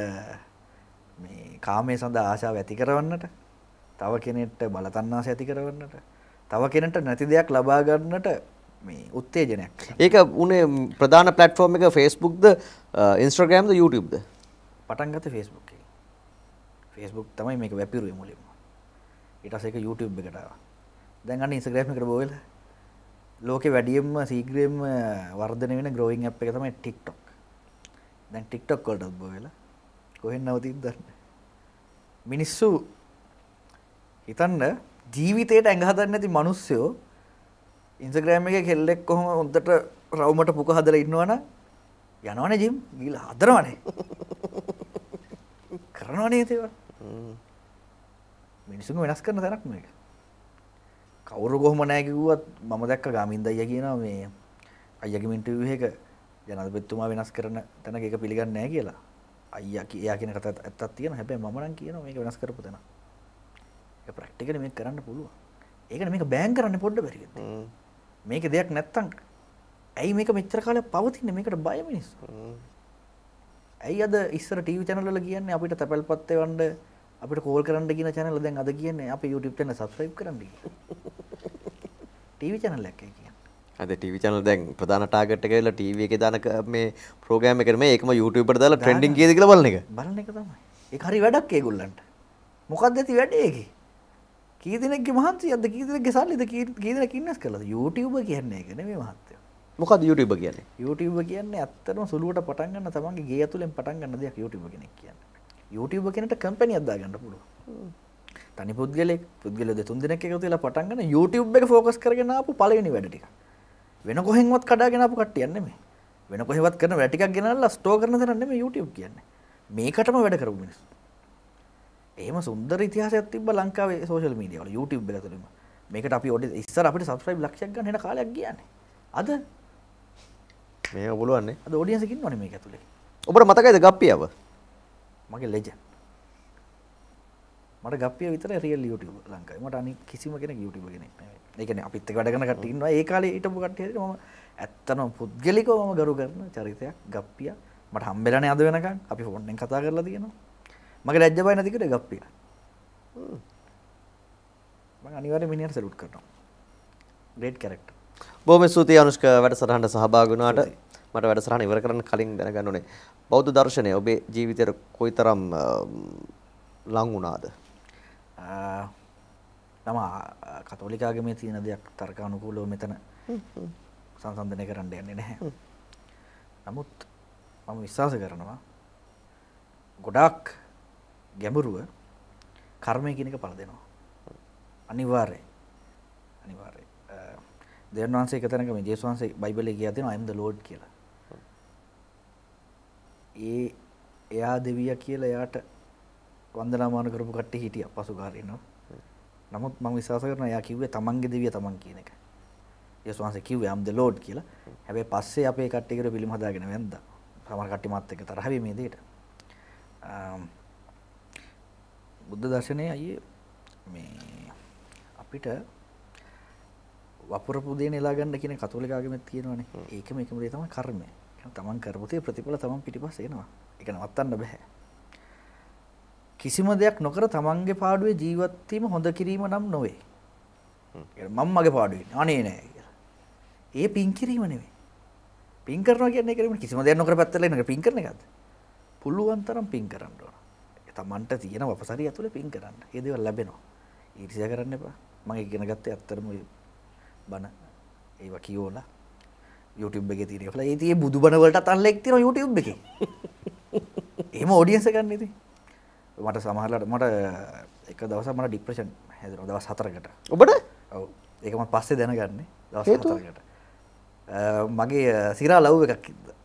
මේ කාමයේ සඳහා ආශාව ඇති කරවන්නට, තව කෙනෙක්ට බලතණ්හාසය ඇති කරවන්නට, තව කෙනෙක්ට නැති දෙයක් ලබා ගන්නට මේ උත්තේජනයක්. ඒක උනේ ප්‍රධාන ප්ලැට්ෆෝම් එක Facebookද, Instagramද, YouTubeද? පටන් ගත්තේ Facebook එකේ. Facebook තමයි මේක වැපිරුවේ මුලින්ම. ඊට පස්සේ ඒක YouTube එකට ආවා. දැන් අන්න Instagram එකට බෝ වෙලා ලෝකේ වැඩියෙන්ම ශීඝ්‍රයෙන්ම වර්ධනය වෙන growing app එක තමයි TikTok. දැන් TikTok වලට බෝ වෙලා කොහෙන් නවතිද්ද දන්නේ. මිනිස්සු හිතන්න ජීවිතේට ඇඟ හදන්නේ නැති මිනිස්සුયો Instagram එකේ කෙල්ලෙක් කොහොම හොඳට රවුමට පුක හදලා ඉන්නවනම් යනවනේ ජිම් ගිහලා හදනවනේ. කරනවනේ ඒක. මිනිස්සුන්ව වෙනස් කරන තැනක් මේක. කවුරු කොහොම නැහැ කිව්වත් මම දැක්ක ගාමින්ද අයියා කියනවා මේ අයියාගේ ඉන්ටර්විව් එක ජනාධිපතිතුමා වෙනස් කරන තැනක ඒක පිළිගන්නේ නැහැ කියලා. අයියා කියා කියන කතාව ඇත්තක් තියෙනවා. හැබැයි මම නම් කියනවා මේක වෙනස් කරපු තැන. ඒක ප්‍රැක්ටිකලි මේක කරන්න පුළුවන්. ඒකනේ මේක බෑන් කරන්න පොඩ්ඩ බැරිද? මේකේ දෙයක් නැත්තම් ඇයි මේක මෙච්චර කාලයක් පවතින්නේ? මේකට බය මිනිස්සු. ඇයි අද ඉස්සර ටීවී channel වල කියන්නේ අපිට තැපැල්පත් එවන්න අපිට කෝල් කරන්න කියන channel දැන් අද කියන්නේ අපේ YouTube channel subscribe කරන්න කියලා. ටීවී channel එකක් කියන්නේ. අද ටීවී channel දැන් ප්‍රධාන ටාගට් එක ඇවිල්ලා ටීවී එකේ දාන මේ ප්‍රෝග්‍රෑම් එක නෙමෙයි ඒකම YouTube එකට දාලා ට්‍රෙන්ඩින් කීයද කියලා බලන එක. බලන එක තමයි. ඒක හරි වැඩක් ඒගොල්ලන්ට. මොකක්ද ඇති වැඩේ ඒකේ? කී දෙනෙක්ගේ මහන්සියක්ද කී දෙනෙක්ගේ සල්ලිද කී කී දෙනෙක් ඉන්වස්ට් කළාද? YouTube කියන්නේ ඒක නෙමෙයි මහත්තයෝ. මොකද්ද YouTube කියන්නේ? YouTube කියන්නේ ඇත්තටම සුළුවට පටන් ගන්න තමන්ගේ ගේ ඇතුලෙන් පටන් ගන්න දෙයක් YouTube කෙනෙක් කියන්නේ. YouTube කෙනෙක්ට කම්පැනියක් දාගන්න පුළුවන්. තනි පුද්ගලෙක් පුද්ගලයෝ දෙතුන් දෙනෙක් එකතු වෙලා පටන් ගන්න YouTube එක ફોකස් කරගෙන ආපු පළවෙනි වැඩ ටික. වෙන කොහෙන්වත් කඩාගෙන ආපු කට්ටියක් නෙමෙයි. වෙන කොහෙවත් කරන වැඩ ටිකක් ගෙනල්ලා ස්ටෝර් කරන තැන නෙමෙයි YouTube කියන්නේ. මේකටම වැඩ කරපු මිනිස්සු. එහෙම සුන්දර ඉතිහාසයක් තිබ්බ ලංකාවේ සෝෂල් මීඩියා වල YouTube එක තුළම. මේකට අපි ඔඩි ඉස්සර අපිට subscribe ලක්ෂයක් ගන්න වෙන කාලයක් ගියානේ. අද මේක පුළුවන් නේ. අද ඔඩියන්ස් එක ඉන්නවනේ මේක ඇතුලේ. ඔබට මතකයිද ගප්පියව? මගේ ලෙජන්ඩ්. මට ගප්පිය විතරයි රියල් YouTube ලංකාවේ. මට අනිත් කිසිම කෙනෙක් YouTube කෙනෙක් නෙවෙයි. ඒ කියන්නේ අපිත් එක්ක වැඩ කරන කට්ටිය ඉන්නවා. ඒ කාලේ හිටපු කට්ටිය හරි මම ඇත්තටම පුද්ගලිකව මම ගරු කරන චරිතයක් ගප්පිය. මට හම්බෙලානේ අද වෙනකන්. අපි ෆෝන් එකෙන් කතා කරලා තියෙනවා. මගේ ලැජ්ජ බය නැති කෙනෙක් ගප්පිය. හ්ම්. මම අනිවාර්යයෙන් මිනිහට සලූට් කරනවා. Great character. බොහොම ස්තුතියි අනුෂ්ක වැඩසටහනට සහභාගී වුණාට. මට වැඩසටහන ඉවර කරන්න කලින් දැනගන්න ඕනේ. බෞද්ධ දර්ශනය ඔබේ ජීවිතයට කොයිතරම් ලං වුණාද? තම කතෝලික ආගමේ තියෙන දෙයක් තර්කානුකූලව මෙතන සංසන්දනය කරන්න යන්නේ නැහැ. නමුත් මම විශ්වාස කරනවා ගොඩාක් ගැඹුරුව කර්මය කියන එක පළ දෙනවා. අනිවාර්යයෙන්. අනිවාර්යයෙන්. දෙවියන් වහන්සේ එක තැනක මේ ජේසුස් වහන්සේ බයිබලයේ කියලා තියෙනවා I am the Lord කියලා. ඒ එයා දෙවියා කියලා එයාට වන්දනාමාන කරපු කට්ටිය හිටියා පසුකාලීනව. නමුත් මම විශ්වාස කරනවා එයා කිව්වේ තමන්ගේ දෙවියා තමන් කියන එක. යේසුස් වහන්සේ කිව්වේ I am the Lord කියලා. හැබැයි පස්සේ අපේ කට්ටිය කියලා පිළිම හදාගෙන වැන්දා. සමහර කට්ටිය මාත් එක්ක තරහ වෙයි මේ දෙයට. බුද්ධ දර්ශනයේ අයියේ මේ අපිට වපුරපු දේ නෙලා ගන්න කියන කතෝලික ආගමෙත් තියෙනවානේ. ඒකම එකම දේ තමයි කර්මය. තමන් කරපු දේ ප්‍රතිඵල තමන් පිටිපස්සේ එනවා. ඒක නවත්තන්න බෑ. කිසිම දෙයක් නොකර තමන්ගේ පාඩුවේ ජීවත් වීම හොඳ කිරීම නම් නොවේ. මම මගේ පාඩුවේ අනේ නෑ කියලා. ඒ පින් කිරීම නෙවෙයි. පින් කරනවා කියන්නේ ඒක නෙවෙයි. කිසිම දෙයක් නොකර පැත්තට ඉන්න එක පින් කරන එකද? පුළුවන් තරම් පින් කරන්න ඕන. තමන්ට තියෙන වපසරිය ඇතුලේ පින් කරන්න. ඒ දේවල් ලැබෙනවා. ඊර්ෂ්‍යා කරන්න එපා. මම ඉගෙන ගත්තේ ඇත්තටම බණ ඒවා කියෝලා YouTube එකේ තියෙන ඒවා. ඒ තියේ බුදුබණ වලටත් අල්ලෙක් තියෙනවා YouTube එකේ. එහෙම ඔඩියන්ස් එකක් නේ ඉතින්. මට සමහරවිට මට එක දවසක් මට ડિප්‍රෙෂන් හැදුණා දවස් හතරකට. ඔබට? ඔව්. ඒක මම පස්සේ දැනගන්නේ දවස් හතරකට. මගේ සිරා ලව් එකක් ඉද්දා.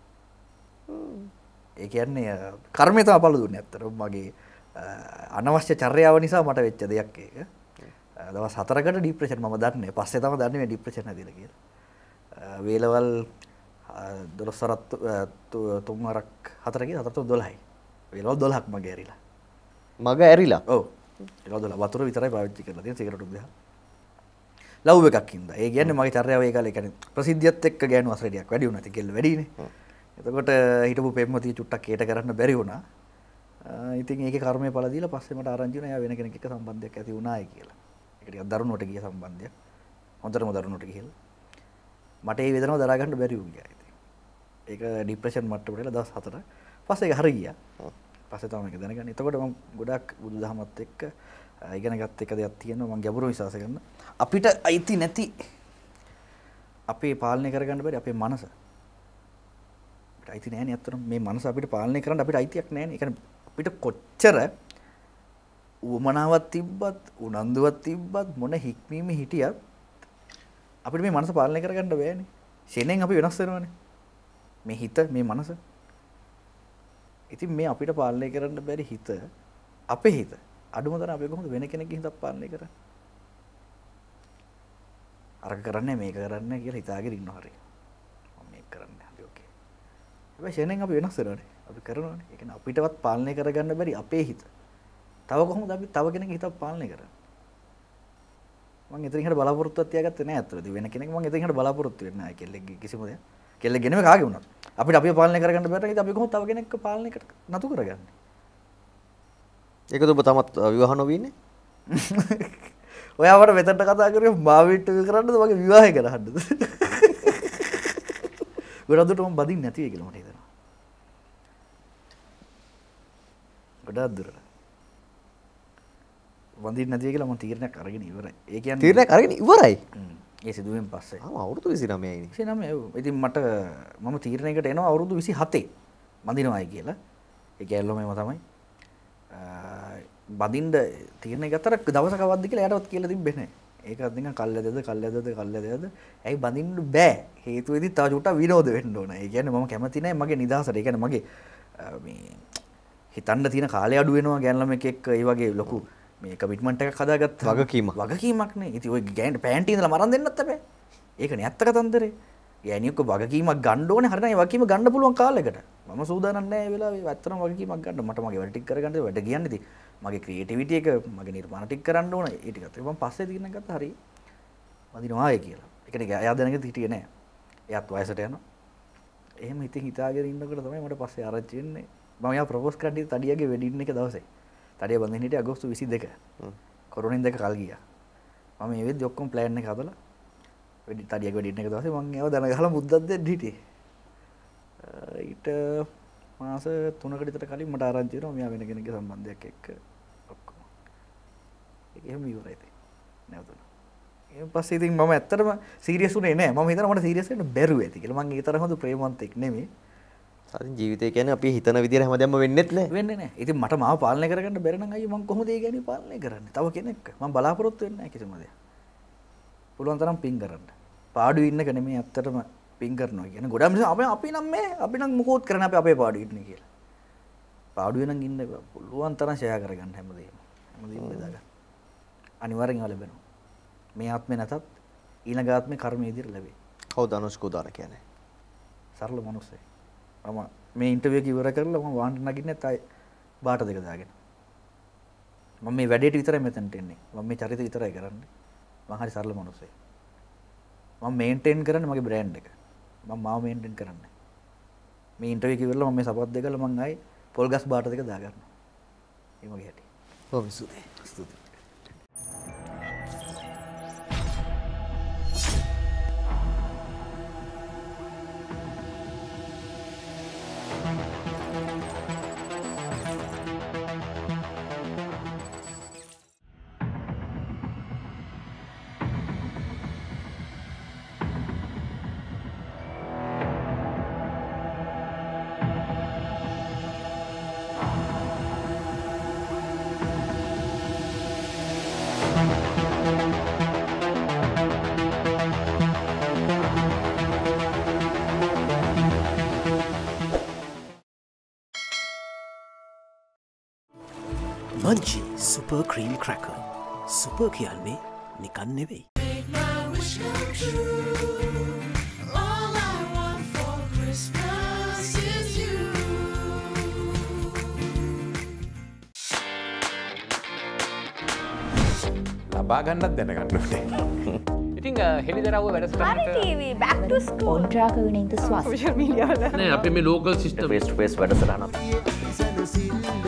ඒ කියන්නේ කර්මය තමයි පළ දුන්නේ ඇත්තටම. මගේ අනවශ්‍ය චර්යාව නිසා මට වෙච්ච දෙයක් ඒක. දවස් හතරකට ડિප්‍රෙෂන් මම දන්නේ. පස්සේ තමයි දන්නේ මේ ડિප්‍රෙෂන් හැදිලා කියලා. වේලවල් දොළොස් වරක් තුන් වරක් හතර කියලා හතර තුන දොළහයි. වේලවල් දොළහක් මගේ ඇරිලා. මග ඇරිලා? ඔව්. ඒක දොළහ වතුර විතරයි පාවිච්චි කරලා තියෙන සිගරට් උදේ. ලව් එකක් ඉඳලා. ඒ කියන්නේ මගේ චර්යාව ඒ කාලේ කියන්නේ ප්‍රසිද්ධියත් එක්ක ගෑනු අසරණියක් වැඩි වුණා. ඉතින් කෙල්ල වැඩිනේ. එතකොට හිටපු පෙම්වතිය චුට්ටක් කේට කරන්න බැරි වුණා. ඉතින් ඒකේ කර්මය පළ දීලා පස්සේ මට ආරංචි වුණා එයා වෙන කෙනෙක් එක්ක සම්බන්ධයක් ඇති වුණායි කියලා. ඒක ටිකක් දරුණුවට ගිය සම්බන්ධයක්. හොඳටම දරුණුවට ගිහිල්ලා. මට ඒ වේදනාව දරා ගන්න බැරි වුණා ඉතින්. ඒක ડિප්‍රෙෂන් මට්ටමට එලා දවස් හතර. පස්සේ ඒක හරි ගියා. පස්සේ තමයි මේක දැනගන්නේ. එතකොට මම ගොඩක් බුදුදහමත් එක්ක ඉගෙන ගත්ත එක දෙයක් තියෙනවා මම ගැඹුරු විශ්වාස කරනවා. අපිට අයිති නැති අපේ පාලනය කරගන්න බැරි අපේ මනස. අපිට අයිති නැහැ නේ අත්‍තරම මේ මනස අපිට පාලනය කරන්න අපිට අයිතියක් නැහැ නේ. ඒ කියන්නේ අපිට කොච්චර උවමනාවක් තිබ්බත් උනන්දුවක් තිබ්බත් මොන හික්මීමේ හිටියත් අපිට මේ මනස පාලනය කරගන්න බෑනේ. ෂෙනෙන් අපි වෙනස් වෙනවානේ. මේ හිත මේ මනස. ඉතින් මේ අපිට පාලනය කරන්න බැරි හිත අපේ හිත අඩුම තරම් අපි කොහොමද වෙන කෙනෙක්ගේ හිතක් පාලනය කරන්නේ? අරක කරන්නේ මේක කරන්නේ කියලා හිතාගෙන ඉන්නවා හරිය. මම මේක කරන්නේ හරි ඕකේ. හැබැයි ෂණෙන් අපි වෙනස් වෙනවානේ. අපි කරනවානේ. ඒ කියන්නේ අපිටවත් පාලනය කරගන්න බැරි අපේ හිත. තව කොහොමද අපි තව කෙනෙක්ගේ හිතක් පාලනය කරන්නේ? මම එතනින් හරියට බලාපොරොත්තුවක් තියාගත්තේ නැහැ අත්‍තරදී. වෙන කෙනෙක් මම එතනින් හරියට බලාපොරොත්තු වෙන්නේ නැහැ කෙල්ලෙක්ගේ කිසිම දෙයක්. කෙල්ලෙක් ගෙනෙම කාගේ වුණත්. අපිට අපිව පාලනය කරගන්න බැරි නම් අපි කොහොමද තව කෙනෙක්ව පාලනයකට නතු කරගන්නේ? ඒකද ඔබ තමත් විවාහ නොවීනේ? ඔයාවට මෙතනට කතා කරේ මාවිට කරන්නද මගේ විවාහය කරන්නද? ගොඩක් දුරට මම බදින්න නැති වෙයි කියලා මට හිතෙනවා. ගොඩක් දුරට. වඳින්න නැති වෙයි කියලා මම තීරණයක් අරගෙන ඉවරයි. ඒ කියන්නේ තීරණයක් අරගෙන ඉවරයි. ඒ සිදුවෙන් පස්සේ. ආ අවුරුදු විසිනමයයි නේ. විසිනමය. ඉතින් මට මම තීරණයකට එනවා අවුරුදු විසිහතේ බඳිනවායි කියලා. ඒ කැලලොම එම තමයි. බඳින්න තීරණය ගත්තට දවසක අවද්ද කියලා එයාටවත් කියලා තිබ්බේ නැහැ. ඒකත් නිකන් කල්යදද කල්යදද කල්යදද ඇයි බඳින්න බෑ. හේතුව ඉතින් තව චුට්ටක් විනෝද වෙන්න ඕන. ඒ කියන්නේ මම කැමති නැහැ මගේ නිදහසට. ඒ කියන්නේ මගේ මේ හිතන්න තියෙන කාලය අඩු වෙනවා ගෑන් ළමෙක් එක්ක ඒ වගේ ලොකු මේ කමිට්මන්ට් එකක් හදාගත්තා. වගකීමක්. වගකීමක් නේ. ඉතින් ඔය ගෑන්ට පෑන්ටි ඉඳලා මරන් දෙන්නත් බෑ. ඒකනේ ඇත්ත කතන්දරේ. ගෑණියෙක්ව වගකීමක් ගන්න ඕනේ. හරිනම් ඒ වගකීම ගන්න පුළුවන් කාලයකට. මම සූදානම් නැහැ ඒ වෙලාවේ. ඇත්තටම වගකීමක් ගන්න. මට මගේ වැඩ ටික කරගන්න වැඩ කියන්නේ ඉතින් මගේ ක්‍රියේටිවිටි එක මගේ නිර්මාණ ටික කරන්න ඕන. ඒ ටිකත් මම පස්සේ තීරණයක් ගත්තා හරි. වදිනවා ආයේ කියලා. ඒ කියන්නේ එයා දැනගෙන හිටියේ නැහැ. එයාත් වයසට යනවා. එහෙම හිතින් හිතාගෙන ඉන්නකොට තමයි මට පස්සේ ආරංචි වෙන්නේ. මම එයා ප්‍රොපෝස් කරන්නේ තඩියගේ වෙඩින් එක දවසේ. තඩිය බඳින්න හිටියේ අගෝස්තු විසිදෙක. කොරෝනෙන් දෙක කල් ගියා. මම මේ වෙද්දි ඔක්කොම ප්ලෑන් එක හදලා වෙඩි තඩියගේ වෙඩින් එක දවසේ මම ඒව දැන ගහලා මුද්දක් දෙන්න හිටියේ. ඊට මාස තුනකට විතර කලින් මට ආරංචි වෙනවා මෙයා වෙන කෙනෙක්ගේ සම්බන්ධයක් එක්ක ඔක්කොම. ඒක එහෙම ඉවරයි ඉතින්. නැවතුණා. ඊට පස්සේ ඉතින් මම ඇත්තටම සීරියස් උනේ නැහැ. මම හිතනවා මට සීරියස් වෙන්න බැරුව ඇති කියලා. මම ඒ තරම් හොඳ ප්‍රේමවන්තෙක් නෙමෙයි. සාරින් ජීවිතය කියන්නේ අපි හිතන විදිහට හැමදේම වෙන්නෙත් නැහැ. වෙන්නේ නැහැ. ඉතින් මට මාව පාලනය කරගන්න බැරි නම් අයියෝ මම කොහොමද ඒ ගැන පාලනය කරන්නේ? තව කෙනෙක්. මම බලාපොරොත්තු වෙන්නේ නැහැ කිසිම දෙයක්. පුළුවන් තරම් පින් කරන්න. පාඩු ඉන්න එක නෙමෙයි ඇත්තටම පින් කරනවා කියන්නේ. ගොඩාක් මිනිස්සු අපි අපි නම් මේ අපි නම් මොකෝත් කරන්නේ අපි අපේ පාඩු ඉන්නේ කියලා. පාඩුවේ නම් ඉන්න පුළුවන් තරම් ෂෙයා කරගන්න හැමදේම. හැමදේම බෙදා ගන්න. අනිවාර්යෙන් ඒවා ලැබෙනවා. මේ ආත්මේ නැතත් ඊළඟ ආත්මේ කර්මයේ විදිහට ලැබේ. කවුද අනුෂ්ක උදාන කියන්නේ? සරල මිනිස්සෙක්. මම මේ ඉන්ටර්විව් එක ඉවර කරලා මම වාහන නගින්නෙත් ආයේ බාට දෙක දාගෙන. මම මේ වැඩේට විතරයි මෙතනට එන්නේ. මම මේ චරිත විතරයි කරන්නේ. මම හරි සරල මිනිස්සෙක්. මම මේන්ටේන් කරන්නේ මගේ බ්‍රෑන්ඩ් එක. මම මාව මේන්ටේන් කරන්නේ. මේ ඉන්ටර්විව් එක ඉවරලා මම මේ සපත් දෙකලා මම ආයේ පොල් ගස් බාට දෙක දා ගන්නවා. ඒ මගේ හැටි. බොහොම ස්තුතියි. ස්තුතියි. Munchie Super Cream Cracker. Super කියන්නේ නිකන් නෙවෙයි. Make my wish come true. All I want for Christmas is you. ලබා ගන්නත් දැනගන්න ඕනේ. ඉතින් හෙළිදරව්ව වැඩසටහනට TV back to school contract වලින් ඉඳ ස්වාස් සෝෂල් මීඩියා වල නෑ අපි මේ local system face to face වැඩසටහනක්. Send a